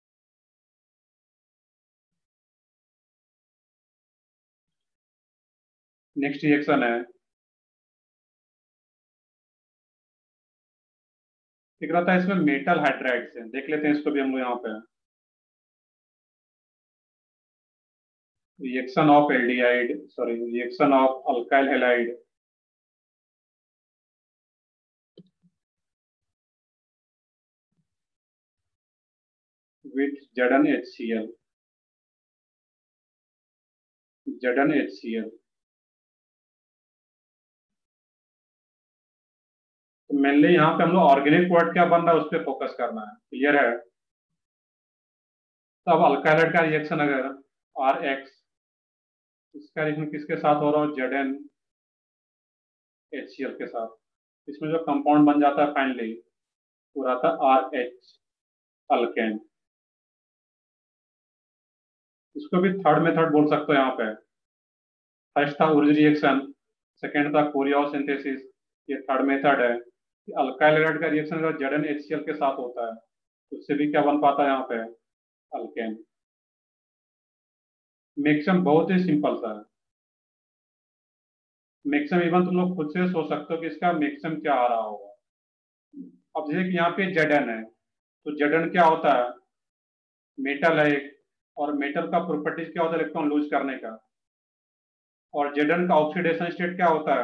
नेक्स्ट रिएक्शन है, दिख रहा था इसमें मेटल हाइड्राइड से। देख लेते हैं इसको भी हम लोग यहाँ पे। Reaction of aldehyde sorry reaction of alkyl halide with Z N H C l Z N H C l। तो मेनली यहाँ पे हम लोग ऑर्गेनिक प्रोडक्ट क्या बन रहा है उस पर फोकस करना है। क्लियर है। तो अब अल्काइलाइड का रिएक्शन अगर आर एक्स, इसका रिएक्शन किसके साथ हो रहा है, Z N H C L के साथ। इसमें जो कंपाउंड बन जाता है फाइनली वो रहता है आर एच अल्केन। इसको भी थर्ड मेथड बोल सकते हो यहाँ पे। फर्स्ट था उर्ज रिएक्शन, सेकेंड था कोरियोसिंथेसिस, ये थर्ड मेथड है कि अल्काइल हैलाइड का रिएक्शन अगर Z N H C L के साथ होता है तो उससे भी क्या बन पाता है यहाँ पे, अल्केन। मैक्सिमम बहुत ही सिंपल सा है। मैक्सिमम इवन तुम लोग खुद से सोच सकते हो कि इसका मैक्सिमम क्या आ रहा होगा। अब जैसे कि यहाँ पे जेड एन है, तो जेड एन क्या होता है, मेटल है एक, और मेटल का प्रॉपर्टीज क्या होता है, इलेक्ट्रॉन लूज करने का। और जेड एन का ऑक्सीडेशन स्टेट क्या होता है,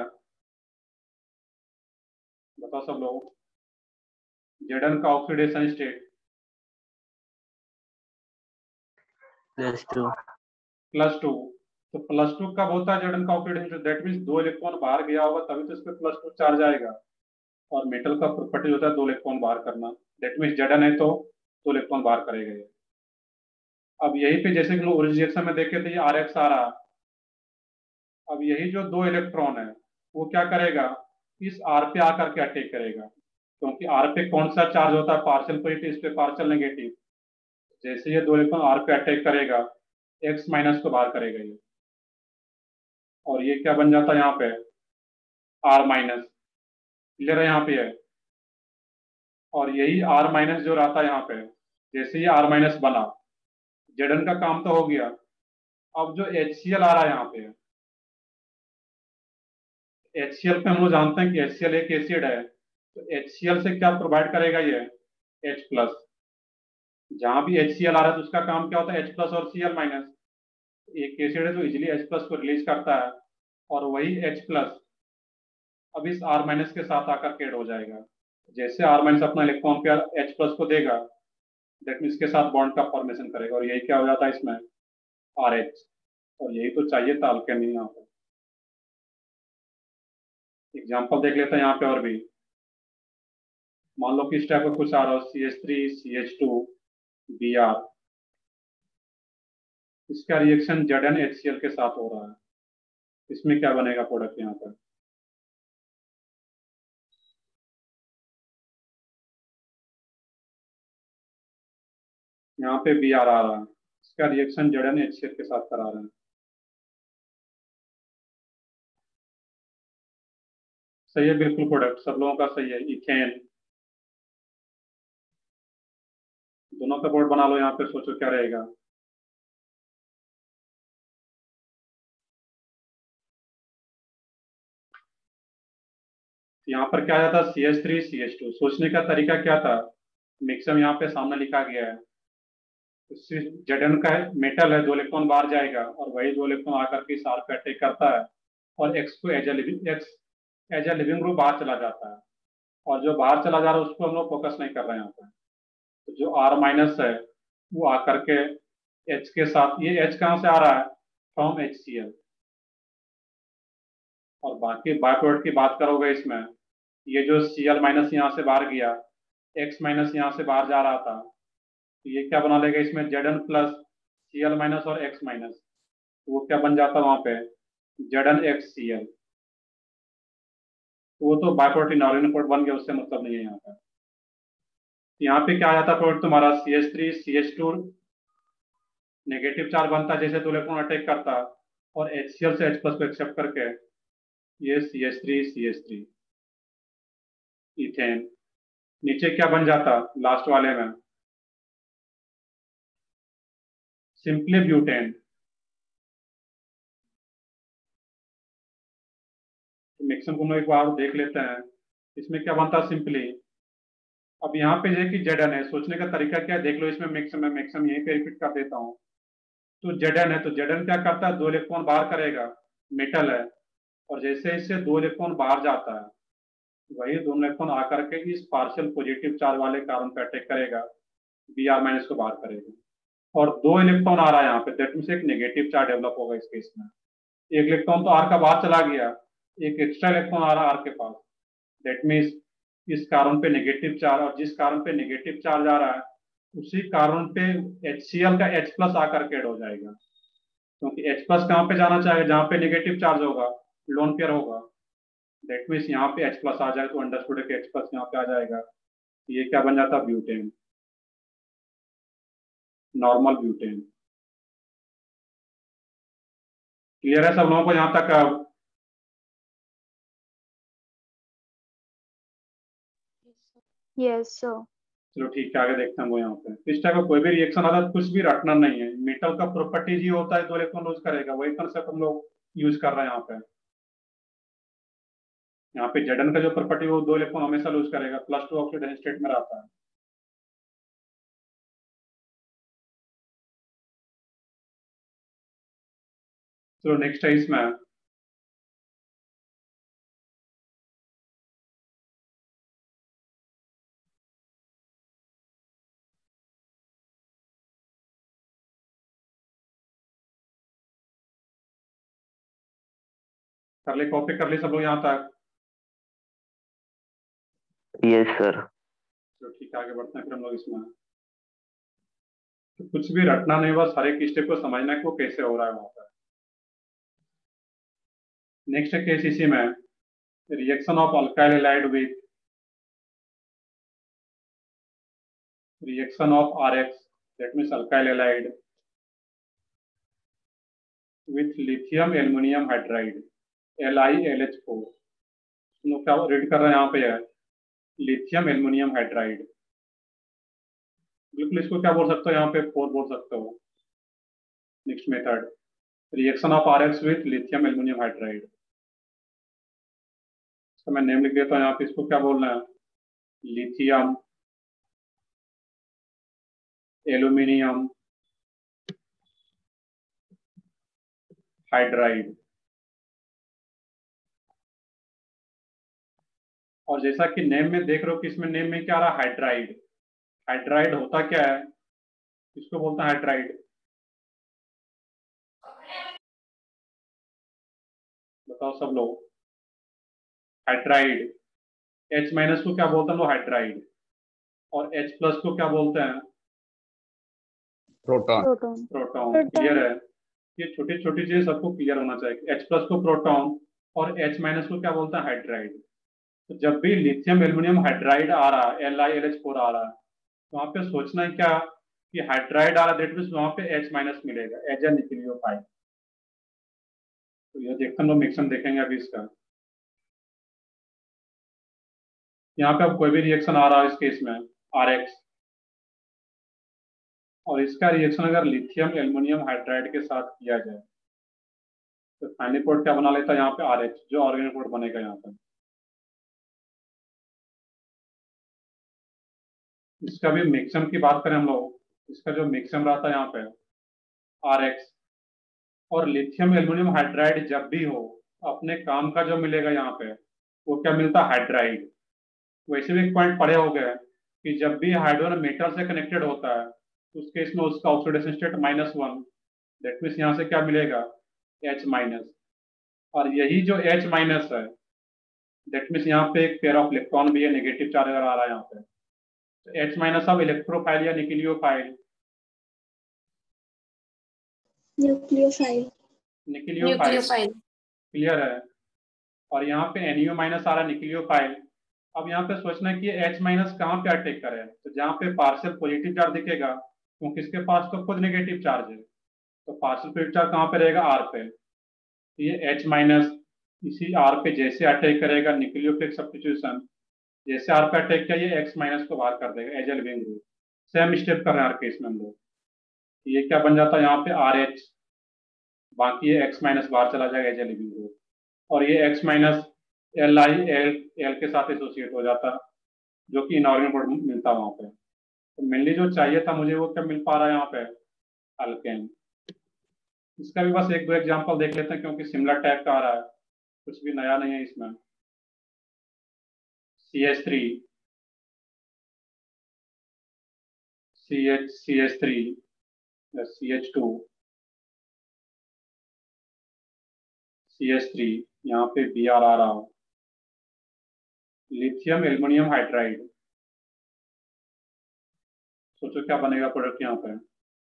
बताओ सब लोग। जेड एन का oxidation state plus two. Plus two. तो प्लस टू कब होता है जेड एन का ऑक्सीडेशन स्टेट, दैट मीन्स दो इलेक्ट्रॉन बाहर गया होगा तभी तो इस पे प्लस टू चार्ज आएगा। और मेटल का प्रॉपर्टी होता है दो इलेक्ट्रॉन बाहर करना, दैट मीन्स जेड एन है तो दो इलेक्ट्रॉन बाहर करेगा ये। अब यही पे जैसे कि लोग ओरिजिन रिएक्शन में देखे थे, ये आर एक्स आ रहा। अब यही जो दो इलेक्ट्रॉन है वो क्या करेगा, इस आर पे आकर के अटैक करेगा, क्योंकि आर पे कौन सा चार्ज होता है, पार्शियल पॉजिटिव, इस पे पार्शियल नेगेटिव। जैसे ये दो इलेक्ट्रॉन आर पे अटैक करेगा, एक्स माइनस को बाहर करेगा ये, और ये क्या बन जाता है यहाँ पे, आर माइनस। क्लियर है यहाँ पे है। और यही आर माइनस जो रहता है यहाँ पे, जैसे ये आर माइनस बना, जेडन का काम तो हो गया। अब जो एच सी एल आ रहा है यहाँ पे, एच सी एल पे हम लोग जानते हैं कि एच सी एल एक एसिड है, तो एच सी एल से क्या प्रोवाइड करेगा ये, H प्लस। जहां भी एच सी एल आ रहा है तो उसका काम क्या होता है, H प्लस और सी एल माइनस। एक एसिड है तो इजिली H प्लस को रिलीज करता है, और वही H प्लस अब इस R माइनस के साथ आकर के ऐड हो जाएगा। जैसे R माइनस अपना इलेक्ट्रॉन पेयर H प्लस को देगा, दैट मीन्स के साथ बॉन्ड का फॉर्मेशन करेगा, और यही क्या हो जाता है इसमें, आर एच। और यही तो चाहिए था अल्केन में। यहाँ पे एग्जाम्पल देख लेते हैं यहाँ पे और भी। मान लो कि इस टाइप का कुछ आ रहा हो, C H three C H two B R, इसका reaction Z N H C L के साथ हो रहा है, इसमें क्या बनेगा प्रोडक्ट यहाँ पर, यहाँ पे बी आर आ रहा है, इसका reaction Z N H C L के साथ करा रहे हैं। सही है बिल्कुल, प्रोडक्ट सब लोगों का सही है। इथेन, दोनों का बोर्ड बना लो यहाँ पे, सोचो क्या रहेगा। यहाँ पर क्या जाता, C H three C H two. सोचने का तरीका क्या था, मिक्सम यहाँ पे सामने लिखा गया है, जेड एन का मेटल है, दो इलेक्ट्रॉन बाहर जाएगा, और वही दो इलेक्ट्रॉन आकर के इस आर पे अटैक करता है, और एक्स को as a leaving X as a leaving group बाहर चला जाता है। और जो बाहर चला जा रहा है उसको हम लोग फोकस नहीं कर रहे हैं यहाँ पे। तो जो आर माइनस है वो आकर के एच के साथ, ये एच कहाँ से आ रहा है, फ्रॉम एच सी एल। और बाकी बाय प्रोडक्ट की बात करोगे इसमें, ये जो सी एल माइनस यहाँ से बाहर गया, एक्स माइनस यहाँ से बाहर जा रहा था, तो ये क्या बना लेगा इसमें, Z N plus C L minus और एक्स माइनस, वो क्या बन जाता है वहां पे, Z N X C L. वो तो बाय प्रोडक्ट इनऑर्गेनिक प्रोडक्ट बन गया, उससे मतलब नहीं है यहाँ पर। यहाँ पे क्या आ जाता है प्रोडक्ट तुम्हारा, C H three C H two, negative charge बनता है जैसे दो इलेक्ट्रॉन अटैक करता, और एच सी एल से H प्लस को एक्सेप्ट करके ये C H three C H three ethane. नीचे क्या बन जाता लास्ट वाले में, सिंपली ब्यूटेन। मिक्सम को हम लोग एक बार देख लेते हैं, इसमें क्या बनता है सिंपली। अब यहाँ पे है कि जेड एन है, सोचने का तरीका क्या है देख लो। इसमें मिक्सम है, मिक्सम यहीं पे रिपीट कर देता हूँ। तो जेड एन है तो जेड एन क्या करता है, दो इलेक्ट्रॉन बाहर करेगा, मेटल है, और जैसे इससे दो इलेक्ट्रॉन बाहर जाता है, वही दोनों इलेक्ट्रॉन आकर के इस पार्शियल पॉजिटिव चार्ज वाले कार्बन पे अटैक करेगा, बी आर माइनस को बाहर करेगा। और दो इलेक्ट्रॉन आ रहा है यहाँ पे, दैट मीन्स एक नेगेटिव चार्ज डेवलप होगा इस केस में। एक इलेक्ट्रॉन तो आर का बाहर चला गया, एक एक्स्ट्रा इलेक्ट्रॉन आ रहा है आर के पास, दैट मीन्स इस कार्बन पे नेगेटिव चार्ज, और जिस कार्बन पे नेगेटिव चार्ज आ रहा है उसी कार्बन पे एच सी एल का H प्लस आकर के ऐड हो जाएगा, क्योंकि H प्लस कहाँ पे जाना चाहिए, जहाँ पे नेगेटिव चार्ज होगा, लोन पेयर होगा। दैट मीन्स यहाँ पे H प्लस आ जाए तो अंडरस्टूड है कि H प्लस यहाँ पे आ जाएगा। ये क्या बन जाता, ब्यूटेन, नॉर्मल ब्यूटेन। क्लियर है सब लोगों को यहाँ तक? Yes, sir. चलो ठीक है, आगे देखते हैं वो यहाँ पे। इस टाइप का कोई भी रिएक्शन आता है कुछ भी रटना नहीं है। मेटल का प्रॉपर्टीज ही होता है दो इलेक्ट्रॉन लूज करेगा, वही कंसेप्ट हम लोग यूज कर रहे हैं यहाँ पे। यहाँ पे जेडन का जो प्रॉपर्टी वो दो इलेक्ट्रॉन हमेशा लूज करेगा, प्लस टू ऑक्सीडेशन स्टेट में रहता है। चलो नेक्स्ट है इसमें कर ले, कॉपी कर ली सब लोग यहाँ तक? Yes sir. चलो ठीक है, आगे बढ़ते हैं फिर हम लोग इसमें। तो कुछ भी रटना नहीं, बस हर एक स्टेप को समझना है कि वो कैसे हो रहा है वहां पर। नेक्स्ट है केस इसी में, reaction of alkyl halide with reaction of R X, that means alkyl halide with lithium aluminium hydride, L I L H four. तुम लोग क्या रीड कर रहे हैं यहाँ पे है? Lithium aluminium hydride. बिल्कुल इसको क्या बोल सकते हो यहाँ पे? फोर बोल सकते हो। Next method, reaction of R X with lithium aluminium hydride. इसका मैं नेम लिख देता हूँ यहाँ पे। इसको क्या बोलना है? Lithium aluminium hydride. और जैसा कि नेम में देख रहे हो कि इसमें नेम में क्या आ रहा है? हाइड्राइड। हाइड्राइड होता क्या है? इसको बोलते हैं हाइड्राइड। बताओ सब लोग। हाइड्राइड, H माइनस को क्या बोलते हैं लोग? हाइड्राइड। और H प्लस को क्या बोलते हैं? प्रोटॉन। Proton. प्रोटॉन। क्लियर है? ये छोटी छोटी चीज सबको क्लियर होना चाहिए। H प्लस को प्रोटॉन और H माइनस को क्या बोलते हैं? हाइड्राइड। तो जब भी लिथियम एल्युमिनियम हाइड्राइड आ रहा है, L I L H four आ रहा है, तो वहां पे सोचना है क्या कि हाइड्राइड आ रहा है, दैट मीन्स वहां पे H माइनस मिलेगा एज ए न्यूक्लियोफाइल। तो ये देखते हम लोग मिक्सन देखेंगे अभी इसका। यहाँ पे अब कोई भी रिएक्शन आ रहा है इस केस में आर एक्स, और इसका रिएक्शन अगर लिथियम एल्युमिनियम हाइड्राइड के साथ किया जाए तो फाइनल प्रोडक्ट क्या बना लेता है यहाँ पे? आर एच, जो ऑर्गेनिक प्रोडक्ट बनेगा यहाँ पे। इसका भी मिक्सम की बात करें हम लोग, इसका जो मिक्सम रहता है यहाँ पे आर एक्स और लिथियम एल्युमिनियम हाइड्राइड जब भी हो, अपने काम का जो मिलेगा यहाँ पे वो क्या मिलता है? हाइड्राइड। वैसे भी एक पॉइंट पढ़े हो गए कि जब भी हाइड्रोजन मेटल से कनेक्टेड होता है उस केस में उसका oxidation state minus one, that means यहाँ से क्या मिलेगा? H minus. और यही जो H माइनस है, दैट मीन्स यहाँ पे एक पेयर ऑफ इलेक्ट्रॉन भी है, नेगेटिव चार्ज अगर आ रहा है यहाँ पे, तो H माइनस अब इलेक्ट्रोफाइल या निक्लियोफाइल? Nucleophile. निक्लियोफाइल। क्लियर है? और यहाँ पे एन यू माइनस आ रहा है, निक्लियोफाइल। अब यहाँ पे सोचना है कि H माइनस कहाँ पे अटैक करे, तो जहाँ पे पार्शियल पॉजिटिव चार्ज दिखेगा, क्योंकि इसके पास तो खुद नेगेटिव चार्ज है, तो पार्शियल पॉजिटिव चार्ज कहाँ पे रहेगा? आर पे। तो ये H माइनस इसी आर पे जैसे अटैक करेगा, न्यूक्लियोफिलिक सब्स्टिट्यूशन, जैसे आर पे अटैक किया ये X माइनस को बाहर कर देगा as a leaving group. Same step कर रहे हैं हर केस में हम लोग। ये क्या बन जाता है यहाँ पे? आर एच, बाकी ये X माइनस बाहर चला जाएगा एज ए लिविंग ग्रुप, और ये X minus L I L L के साथ एसोसिएट हो जाता, जो कि इनऑर्गेनिक प्रोडक्ट मिलता वहां पे। तो मेनली जो चाहिए था मुझे वो क्या मिल पा रहा है यहाँ पे? अल्केन। इसका भी बस एक दो एग्जांपल देख लेते हैं क्योंकि सिमिलर टाइप का आ रहा है, कुछ भी नया नहीं है इसमें। C H three, C H C H three, C H two, C H three, यहाँ पे बी आर आ रहा हो, लिथियम एल्युमिनियम हाइड्राइड। सोचो क्या बनेगा प्रोडक्ट यहाँ पे?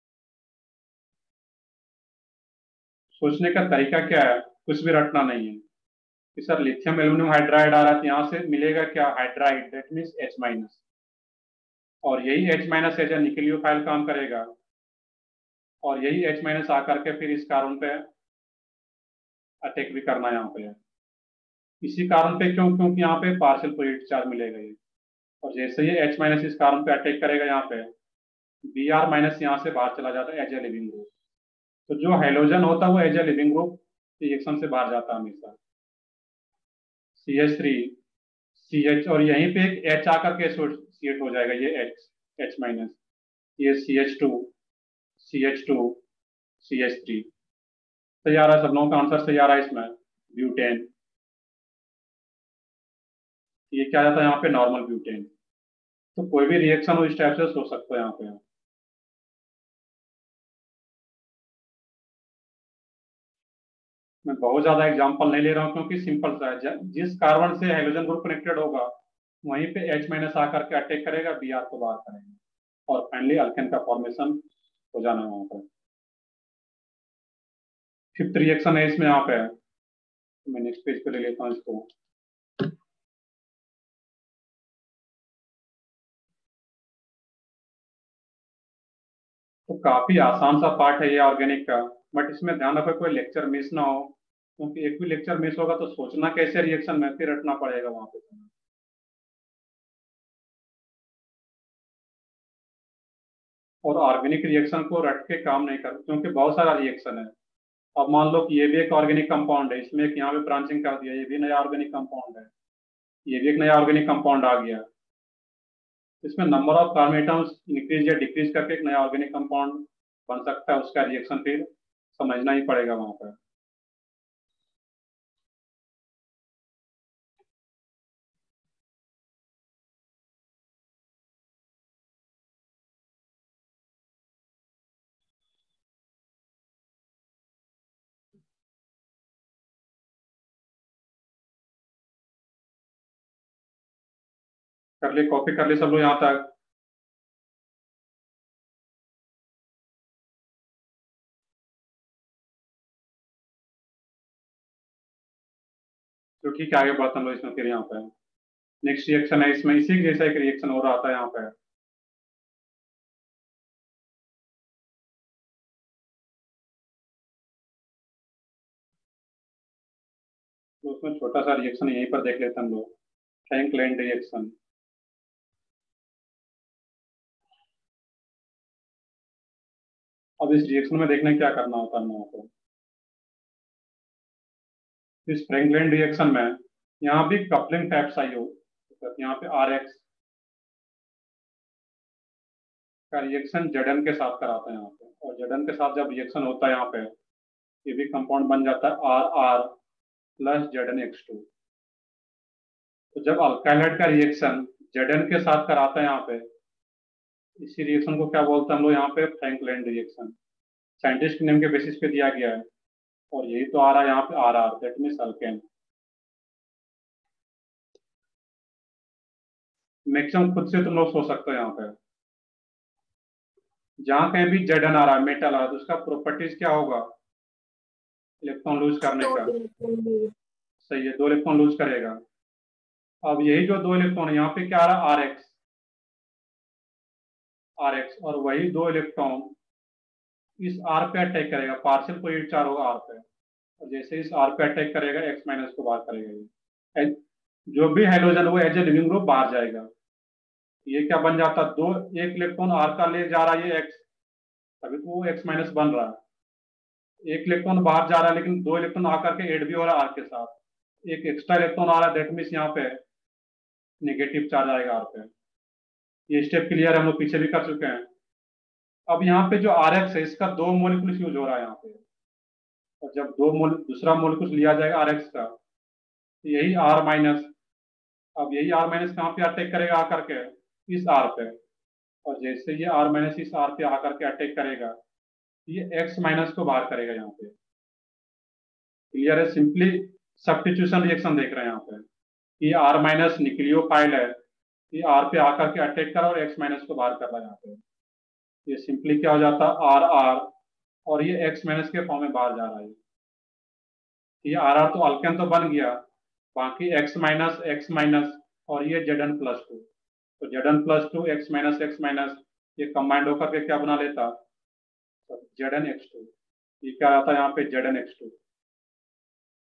सोचने का तरीका क्या है? कुछ भी रटना नहीं है कि सर लिथियम एल्युमिनियम हाइड्राइड आ रहा है, तो यहाँ से मिलेगा क्या? Hydride, that means H minus, और यही H minus as a nucleophile काम करेगा, और यही H माइनस आकर के फिर इस कार्बन पे अटैक भी करना है यहाँ पे। इसी कारण पे क्यों, क्योंकि यहाँ पे पार्शियल पॉजिटिव चार्ज मिलेगा ये, और जैसे ये H माइनस इस कारण पे अटैक करेगा यहाँ पे, बी आर माइनस यहाँ से बाहर चला जाता है एज ए लिविंग ग्रुप। तो जो हाइड्रोजन होता है वो as a leaving group reaction से बाहर जाता है हमेशा। C H three C H, और यहीं पे एक H आकर के एसोसिएट हो जाएगा, ये H H माइनस, ये C H two C H two C H three. सही आ रहा है सब लोगों का आंसर? सही आ रहा है इसमें, ब्यूटेन। ये क्या जाता है यहाँ पे, नॉर्मल ब्यूटेन। तो कोई भी रिएक्शन उस टाइप से हो सकता है यहाँ पे। मैं बहुत ज्यादा एग्जांपल नहीं ले रहा हूँ क्योंकि सिंपल सा है, जिस कार्बन से हाइड्रोजन ग्रुप कनेक्टेड होगा वहीं पे H माइनस आकर के अटैक करेगा, बी आर को बाहर करेगा और फाइनली अल्केन का फॉर्मेशन हो जाना है वहां पर। फिफ्थ रिएक्शन है इसमें यहाँ पे, मैं नेक्स्ट पेज पे ले लेता हूँ इसको। तो काफी आसान सा पार्ट है ये ऑर्गेनिक का, बट इसमें ध्यान रखो कोई लेक्चर मिस ना हो, क्योंकि एक भी लेक्चर मिस होगा तो सोचना कैसे रिएक्शन में, फिर रटना पड़ेगा वहां पे। और ऑर्गेनिक रिएक्शन को रट के काम नहीं कर, क्योंकि बहुत सारा रिएक्शन है। अब मान लो कि ये भी एक ऑर्गेनिक कंपाउंड है, इसमें एक यहाँ पे ब्रांचिंग कर दिया, ये भी नया ऑर्गेनिक कंपाउंड है, ये भी एक नया ऑर्गेनिक कंपाउंड आ गया। इसमें number of carbon atoms increase या डिक्रीज करके एक नया ऑर्गेनिक कंपाउंड बन सकता है, उसका रिएक्शन फिर समझना ही पड़ेगा वहां पर। कर ले, कॉपी कर ले सब लोग यहाँ तक। तो ठीक है, आगे बढ़ते हम लोग इसमें फिर यहाँ पे। नेक्स्ट रिएक्शन है इसमें, इसी जैसा एक रिएक्शन हो रहा था यहाँ पे। तो उसमें छोटा सा रिएक्शन यहीं पर देख लेते हैं हम लोग, फ्रैंकलिन रिएक्शन। अब इस रिएक्शन में देखना क्या करना होता है हम लोगों को। इस फ्रैंकलिन रिएक्शन में यहाँ भी कपलिंग टाइप सा ही हो, तो यहाँ पे आर एक्स का रिएक्शन जेडन के साथ कराते हैं यहाँ पे, और जेडन के साथ जब रिएक्शन होता है यहाँ पे, ये भी कंपाउंड बन जाता है R R plus Z N X two. तो जब अल्काइलाइड का रिएक्शन जेडन के साथ कराते हैं यहाँ पे, इसी रिएक्शन को क्या बोलते हैं हम लोग यहाँ पे, फ्रैंकलिन रिएक्शन। साइंटिस्ट नेम के बेसिस पे दिया गया है, और यही तो आ रहा है यहाँ पे R R, that means alkane. Maximum खुद से तुम लोग सोच सकते हो यहाँ पे, जहां कहीं भी जेडन आ रहा है, मेटल आ रहा है, तो उसका प्रॉपर्टीज क्या होगा, इलेक्ट्रॉन लूज करने का। सही है, दो इलेक्ट्रॉन लूज करेगा। अब यही जो दो इलेक्ट्रॉन है यहाँ पे क्या आ रहा है, आर एक्स आर एक्स, और वही दो इलेक्ट्रॉन इस आर पे अटैक करेगा, पार्शियल पॉजिटिव चार्ज होगा आर पे, और जैसे इस आर पे अटैक करेगा एक्स माइनस को बाहर करेगा, ये जो भी हाइड्रोजन वो एज ए लिविंग ग्रुप बाहर जाएगा। ये क्या बन जाता, दो एक इलेक्ट्रॉन आर का ले जा रहा है ये एक्स, तभी तो वो एक्स माइनस बन रहा है। एक इलेक्ट्रॉन बाहर जा रहा है लेकिन दो इलेक्ट्रॉन आकर के एड भी हो रहा है आर के साथ, एक एक्स्ट्रा इलेक्ट्रॉन आ रहा है, दैट मीन्स यहाँ पे नेगेटिव चार्ज आएगा आर पे। ये स्टेप क्लियर, हम लोग पीछे भी कर चुके हैं। अब यहाँ पे जो आर एक्स है इसका दो मोलिक्यूल्स यूज हो रहा है यहाँ पे, और जब दो मोल दूसरा मोलिक्यूल लिया जाएगा आर एक्स का, तो यही आर माइनस, अब यही आर माइनस कहाँ पे अटैक करेगा आकर के, इस आर पे, और जैसे ये आर माइनस इस आर पे आकर के अटैक करेगा, ये एक्स माइनस को बाहर करेगा यहाँ पे। क्लियर है, सिंपली सब्स्टिट्यूशन रिएक्शन देख रहे हैं यहाँ पे। ये आर माइनस न्यूक्लियोफाइल है, ये आर पे आकर के अटैक कर और एक्स माइनस को बाहर कर रहा है यहाँ पे। ये सिंपली क्या हो जाता है, आर आर, और ये एक्स माइनस के फॉर्म में बाहर जा रहा है। ये आर आर तो अल्केन तो बन गया, बाकी एक्स माइनस एक्स माइनस और ये जेडन प्लस टू, तो Z N plus two X minus X minus ये कंबाइंड होकर के क्या बना लेता, जेडन एक्स टू। ये क्या आता है यहाँ पे, जेडन एक्स टू।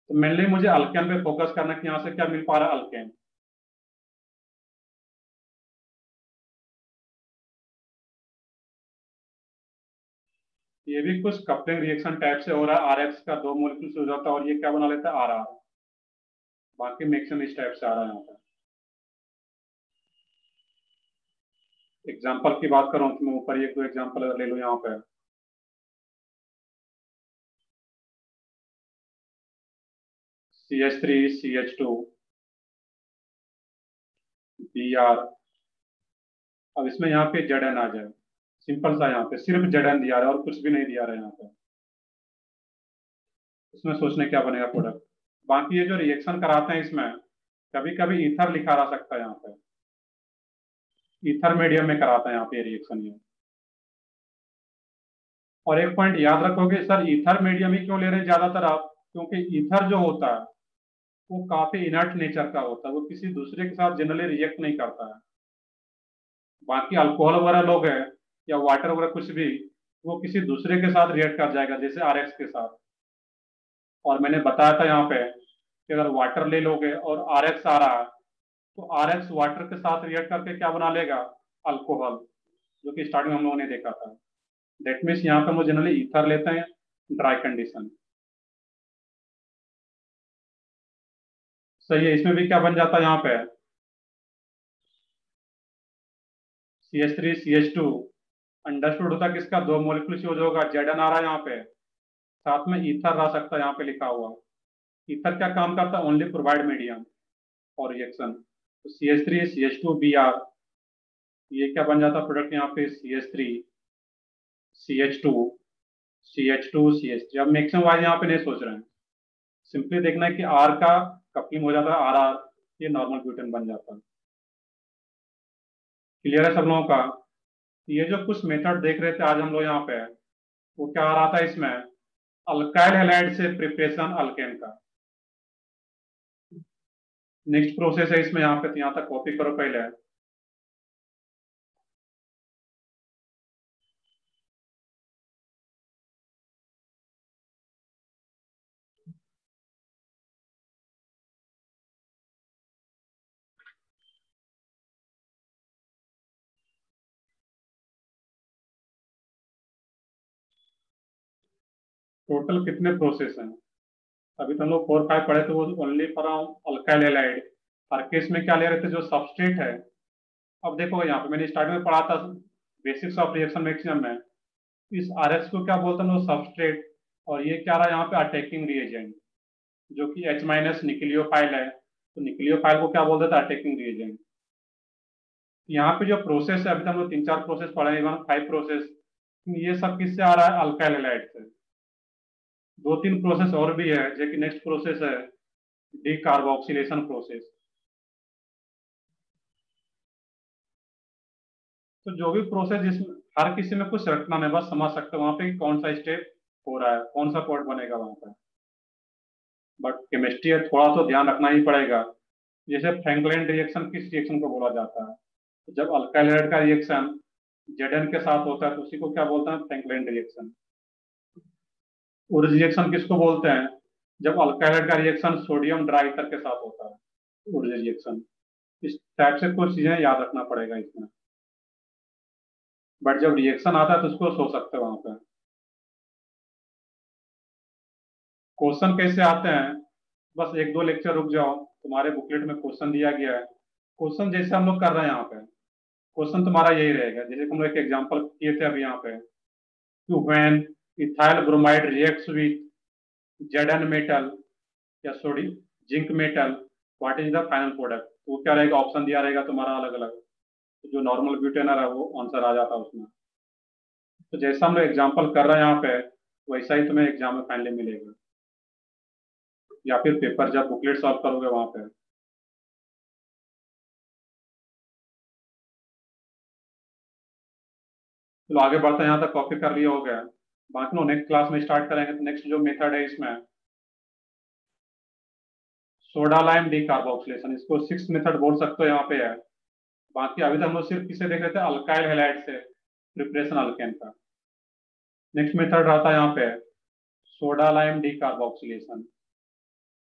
तो मेनली मुझे अल्केन पे फोकस करना कि यहाँ से क्या मिल पा रहा है, अल्केन। ये भी कुछ कपलिंग रिएक्शन टाइप से हो रहा है, आरएक्स का दो मोलिक्यूल से हो जाता है और ये क्या बना लेता है, आरआर। बाकी मैक्सिमम इस टाइप से आ रहा है यहाँ पे। एग्जाम्पल की बात करूं तो मैं ऊपर एक दो एग्जाम्पल ले लो यहाँ पे। C H three C H two B R. अब इसमें यहाँ पे जेड एन आ जाए, सिंपल सा, यहाँ पे सिर्फ जेड एन दिया रहा है और कुछ भी नहीं दिया रहा है यहाँ पे। इसमें सोचने क्या बनेगा प्रोडक्ट। बाकी ये जो रिएक्शन कराते हैं इसमें कभी कभी ईथर लिखा रह सकता है यहाँ पे, ईथर मीडियम में कराता है यहाँ पे रिएक्शन ये। और एक पॉइंट याद रखोगे सर, ईथर मीडियम ही क्यों ले रहे हैं ज्यादातर आप, क्योंकि ईथर जो होता है वो काफी इनर्ट नेचर का होता है, वो किसी दूसरे के साथ जनरली रिएक्ट नहीं करता है। बाकी अल्कोहल वगैरह लोग हैं या वाटर वगैरह कुछ भी, वो किसी दूसरे के साथ रिएक्ट कर जाएगा, जैसे आरएक्स के साथ। और मैंने बताया था यहाँ पे कि अगर वाटर ले लोगे और आरएक्स आ रहा है तो आरएक्स वाटर के साथ रिएक्ट करके क्या बना लेगा, अल्कोहल, जो कि स्टार्टिंग में हम लोगों ने देखा था। दैट मीन्स यहाँ पे हम जनरली ईथर लेते हैं ड्राई कंडीशन। सही है, इसमें भी क्या बन जाता है यहाँ पे, C H three C H two. Understood होता है किसका, दो मोलिक्यूल यूज होगा, जेड एन आ रहा है यहाँ पे, साथ में ईथर रह सकता है यहाँ पे लिखा हुआ। ईथर क्या काम करता है, ओनली प्रोवाइड मीडियम और रिएक्शन। तो C H three C H two B R, ये क्या बन जाता है प्रोडक्ट यहाँ पे, C H three C H two C H two C H three. अब मैक्सिमम वाइज यहाँ पे नहीं सोच रहे हैं, सिंपली देखना है कि आर का कपलिंग हो जाता है आर आर, ये नॉर्मल ब्यूटेन बन जाता है। क्लियर है सब लोगों का। ये जो कुछ मेथड देख रहे थे आज हम लोग यहाँ पे, वो क्या आ रहा था इसमें, अल्काइल हैलाइड से प्रिपरेशन अल्केन का। नेक्स्ट प्रोसेस है इसमें, यहाँ पे यहाँ तक कॉपी करो पहले। टोटल कितने प्रोसेस हैं, अभी तो हम लोग फोर फाइव पढ़े थे, वो ओनली फॉर अल्काइल हैलाइड। हर केस में क्या ले रहे थे, जो सबस्ट्रेट है। अब देखो यहाँ पे मैंने स्टार्ट में पढ़ा था बेसिक्स ऑफ रिएक्शन मैक्सिमम में, इस आरएक्स को क्या बोलते हैं वो सबस्ट्रेट, और ये क्या रहा यहाँ पे अटैकिंग रिएजेंट, जो कि H माइनस निक्लियोफाइल है, तो निक्लियोफाइल को क्या बोल देता है, अटैकिंग रिएजेंट। यहाँ पे जो प्रोसेस है, अभी तक हम लोग तीन चार प्रोसेस पढ़े हैं, फाइव प्रोसेस, ये सब किससे आ रहा है, अल्काइल हैलाइड से। दो तीन प्रोसेस और भी है, जो कि नेक्स्ट प्रोसेस है डीकार्बोक्सिलेशन प्रोसेस। तो जो भी प्रोसेस, जिसमें हर किसी में कुछ रखना नहीं, बस समझ सकते हो वहां पे कौन सा स्टेप हो रहा है, कौन सा कोड बनेगा वहां पर। बट केमिस्ट्री है, थोड़ा तो ध्यान रखना ही पड़ेगा। जैसे फ्रैंकलिन रिएक्शन किस रिएक्शन को बोला जाता है, तो जब अल्काइल हैलाइड का रिएक्शन जेडन के साथ होता है तो उसी को क्या बोलते हैं, फ्रैंकलिन रिएक्शन। उर्ज रिएक्शन किसको बोलते हैं, जब अल्काइल हैलाइड का रिएक्शन सोडियम ड्राईथर के साथ होता है, उर्ज रिएक्शन। इस टाइप से कुछ चीजें याद रखना पड़ेगा इसमें। बट जब रिएक्शन आता है तो उसको सोच सकते हो वहां पे। क्वेश्चन कैसे आते हैं, बस एक दो लेक्चर रुक जाओ, तुम्हारे बुकलेट में क्वेश्चन दिया गया है। क्वेश्चन जैसे हम लोग कर रहे हैं यहाँ पे, क्वेश्चन तुम्हारा यही रहेगा, जैसे हम लोग एक एग्जांपल किए थे अभी यहाँ पे, two when ethyl bromide reacts with Z N metal या sodium zinc metal, what is the final product. तो वो क्या रहेगा, ऑप्शन दिया रहेगा तुम्हारा अलग अलग, तो जो नॉर्मल ब्यूटेनर है वो आंसर आ जाता है उसमें। तो जैसा हम लोग एग्जाम्पल कर रहे हैं यहाँ पे, वैसा ही तुम्हें एग्जाम में फाइनली मिलेगा, या फिर पेपर जब बुकलेट सॉल्व करोगे वहां पे। चलो आगे बढ़ते हैं, यहाँ तक कॉपी कर लिया हो गया। बाकी लोग नेक्स्ट क्लास में स्टार्ट करेंगे। नेक्स्ट जो मेथड है इसमें सोडा लाइम डीकार्बोक्सिलेशन, इसको सिक्स मेथड बोल सकते हो यहाँ पे है। बाकी अभी तक हम लोग सिर्फ किसे देख रहे थे, अल्काइल हैलाइड से प्रिपरेशन अल्केन का। नेक्स्ट मेथड रहता है यहाँ पे soda lime decarboxylation.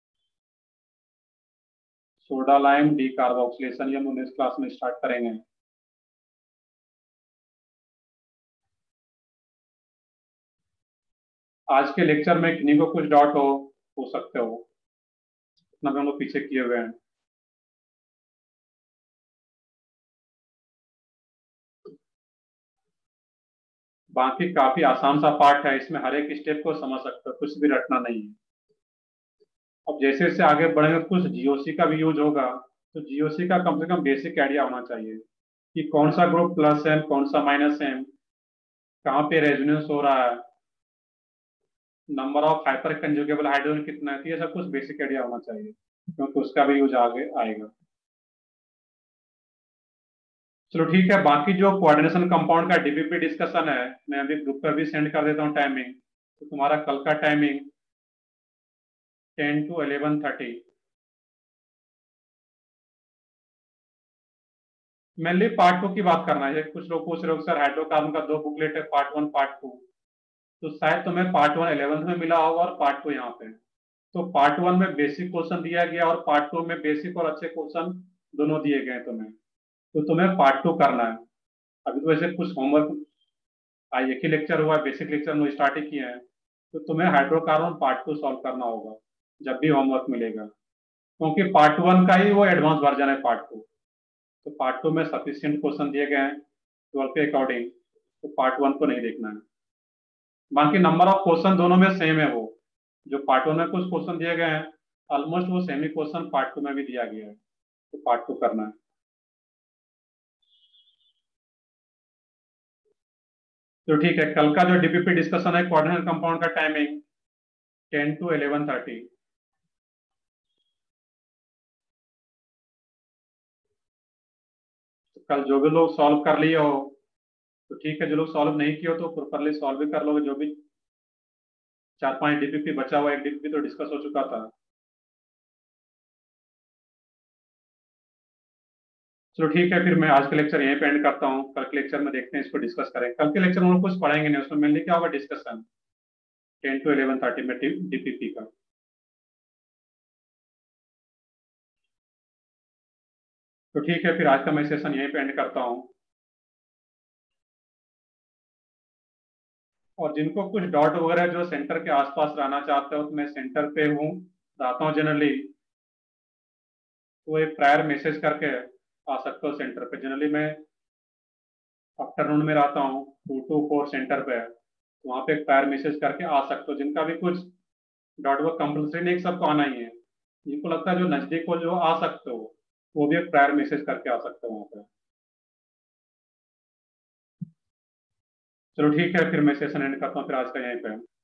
Soda lime decarboxylation ये हम नेक्स्ट क्लास में स्टार्ट करेंगे। आज के लेक्चर में किन्हीं को कुछ डाउट हो हो सकते हो, इतना भी हम लोग पीछे किए हुए हैं। बाकी काफी आसान सा पार्ट है, इसमें हर एक स्टेप को समझ सकते हो, कुछ भी रटना नहीं है। अब जैसे जैसे आगे बढ़ेंगे कुछ जीओसी का भी यूज होगा, तो जीओसी का कम से कम बेसिक आइडिया होना चाहिए कि कौन सा ग्रुप प्लस है कौन सा माइनस है, कहाँ पे रेजोनेंस हो रहा है, number of hyperconjugable hydrogen कितना है, ये सब कुछ बेसिक आइडिया होना चाहिए क्योंकि उसका भी यूज आगे आएगा। चलो ठीक है, बाकी जो कोऑर्डिनेशन कंपाउंड का डीपीपी डिस्कशन है मैं अभी ग्रुप पर भी सेंड कर देता हूँ टाइमिंग, तो तुम्हारा कल का timing ten to eleven thirty. Mainly part two की बात करना है। कुछ लोग पूछ रहे हो सर हाइड्रोकार्बन का दो बुकलेट है, पार्ट वन पार्ट टू, तो शायद तुम्हें पार्ट वन इलेवेंथ में मिला होगा और पार्ट टू यहाँ पे। तो पार्ट वन में बेसिक क्वेश्चन दिया गया और पार्ट टू में बेसिक और अच्छे क्वेश्चन दोनों दिए गए तुम्हें, तो तुम्हें पार्ट टू करना है। अभी तो वैसे कुछ होमवर्क आज एक ही लेक्चर हुआ है, बेसिक लेक्चर में स्टार्ट ही किए हैं, तो तुम्हें हाइड्रोकार्बन पार्ट टू सॉल्व करना होगा जब भी होमवर्क मिलेगा, क्योंकि पार्ट वन का ही वो एडवांस वर्जन है पार्ट टू। तो पार्ट टू में सफिशिएंट क्वेश्चन दिए गए हैं ट्वेल्व के अकॉर्डिंग, तो पार्ट वन को नहीं देखना है। बाकी नंबर ऑफ क्वेश्चन दोनों में सेम है, वो जो पार्ट वन में कुछ क्वेश्चन दिए गए हैं ऑलमोस्ट वो सेम ही क्वेश्चन पार्ट टू में भी दिया गया है, तो पार्ट टू करना है। तो ठीक है, कल का जो डीपीपी डिस्कशन है कोऑर्डिनेशन कंपाउंड का timing ten to eleven thirty. कल जो भी लोग सॉल्व कर लिए हो तो ठीक है, जो लोग सॉल्व नहीं किए हो तो प्रॉपरली सॉल्व भी कर लोगे। जो भी चार पांच डीपीपी बचा हुआ, एक डीपीपी तो डिस्कस हो चुका था। चलो ठीक है, फिर मैं आज का लेक्चर यहीं पे एंड करता हूँ। कल के लेक्चर में देखते हैं, इसको डिस्कस करें। कल के लेक्चर में हम लोग कुछ पढ़ेंगे नहीं, उसमें मेनली क्या होगा discussion ten to eleven thirty में डीपीपी का। तो ठीक है, फिर आज का मैं सेशन यहीं पे एंड करता हूँ। और जिनको कुछ डाउट वगैरह जो सेंटर के आसपास रहना चाहते हो, तो मैं सेंटर पे हूँ रहता हूँ जनरली, तो एक प्रायर मैसेज करके आ सकते हो सेंटर पे। जनरली मैं आफ्टरनून में रहता हूँ टू टू फोर सेंटर पे, तो वहाँ पे एक प्रायर मैसेज करके आ सकते हो। जिनका भी कुछ डाउट वो कंपल्सरी नहीं सबको आना ही है, जिनको लगता है जो नजदीक हो जो आ सकते हो वो भी एक प्रायर मैसेज करके आ सकते हो वहाँ पे। चलो ठीक है, फिर मैं सेशन एंड करता हूँ फिर आज का यहीं पे।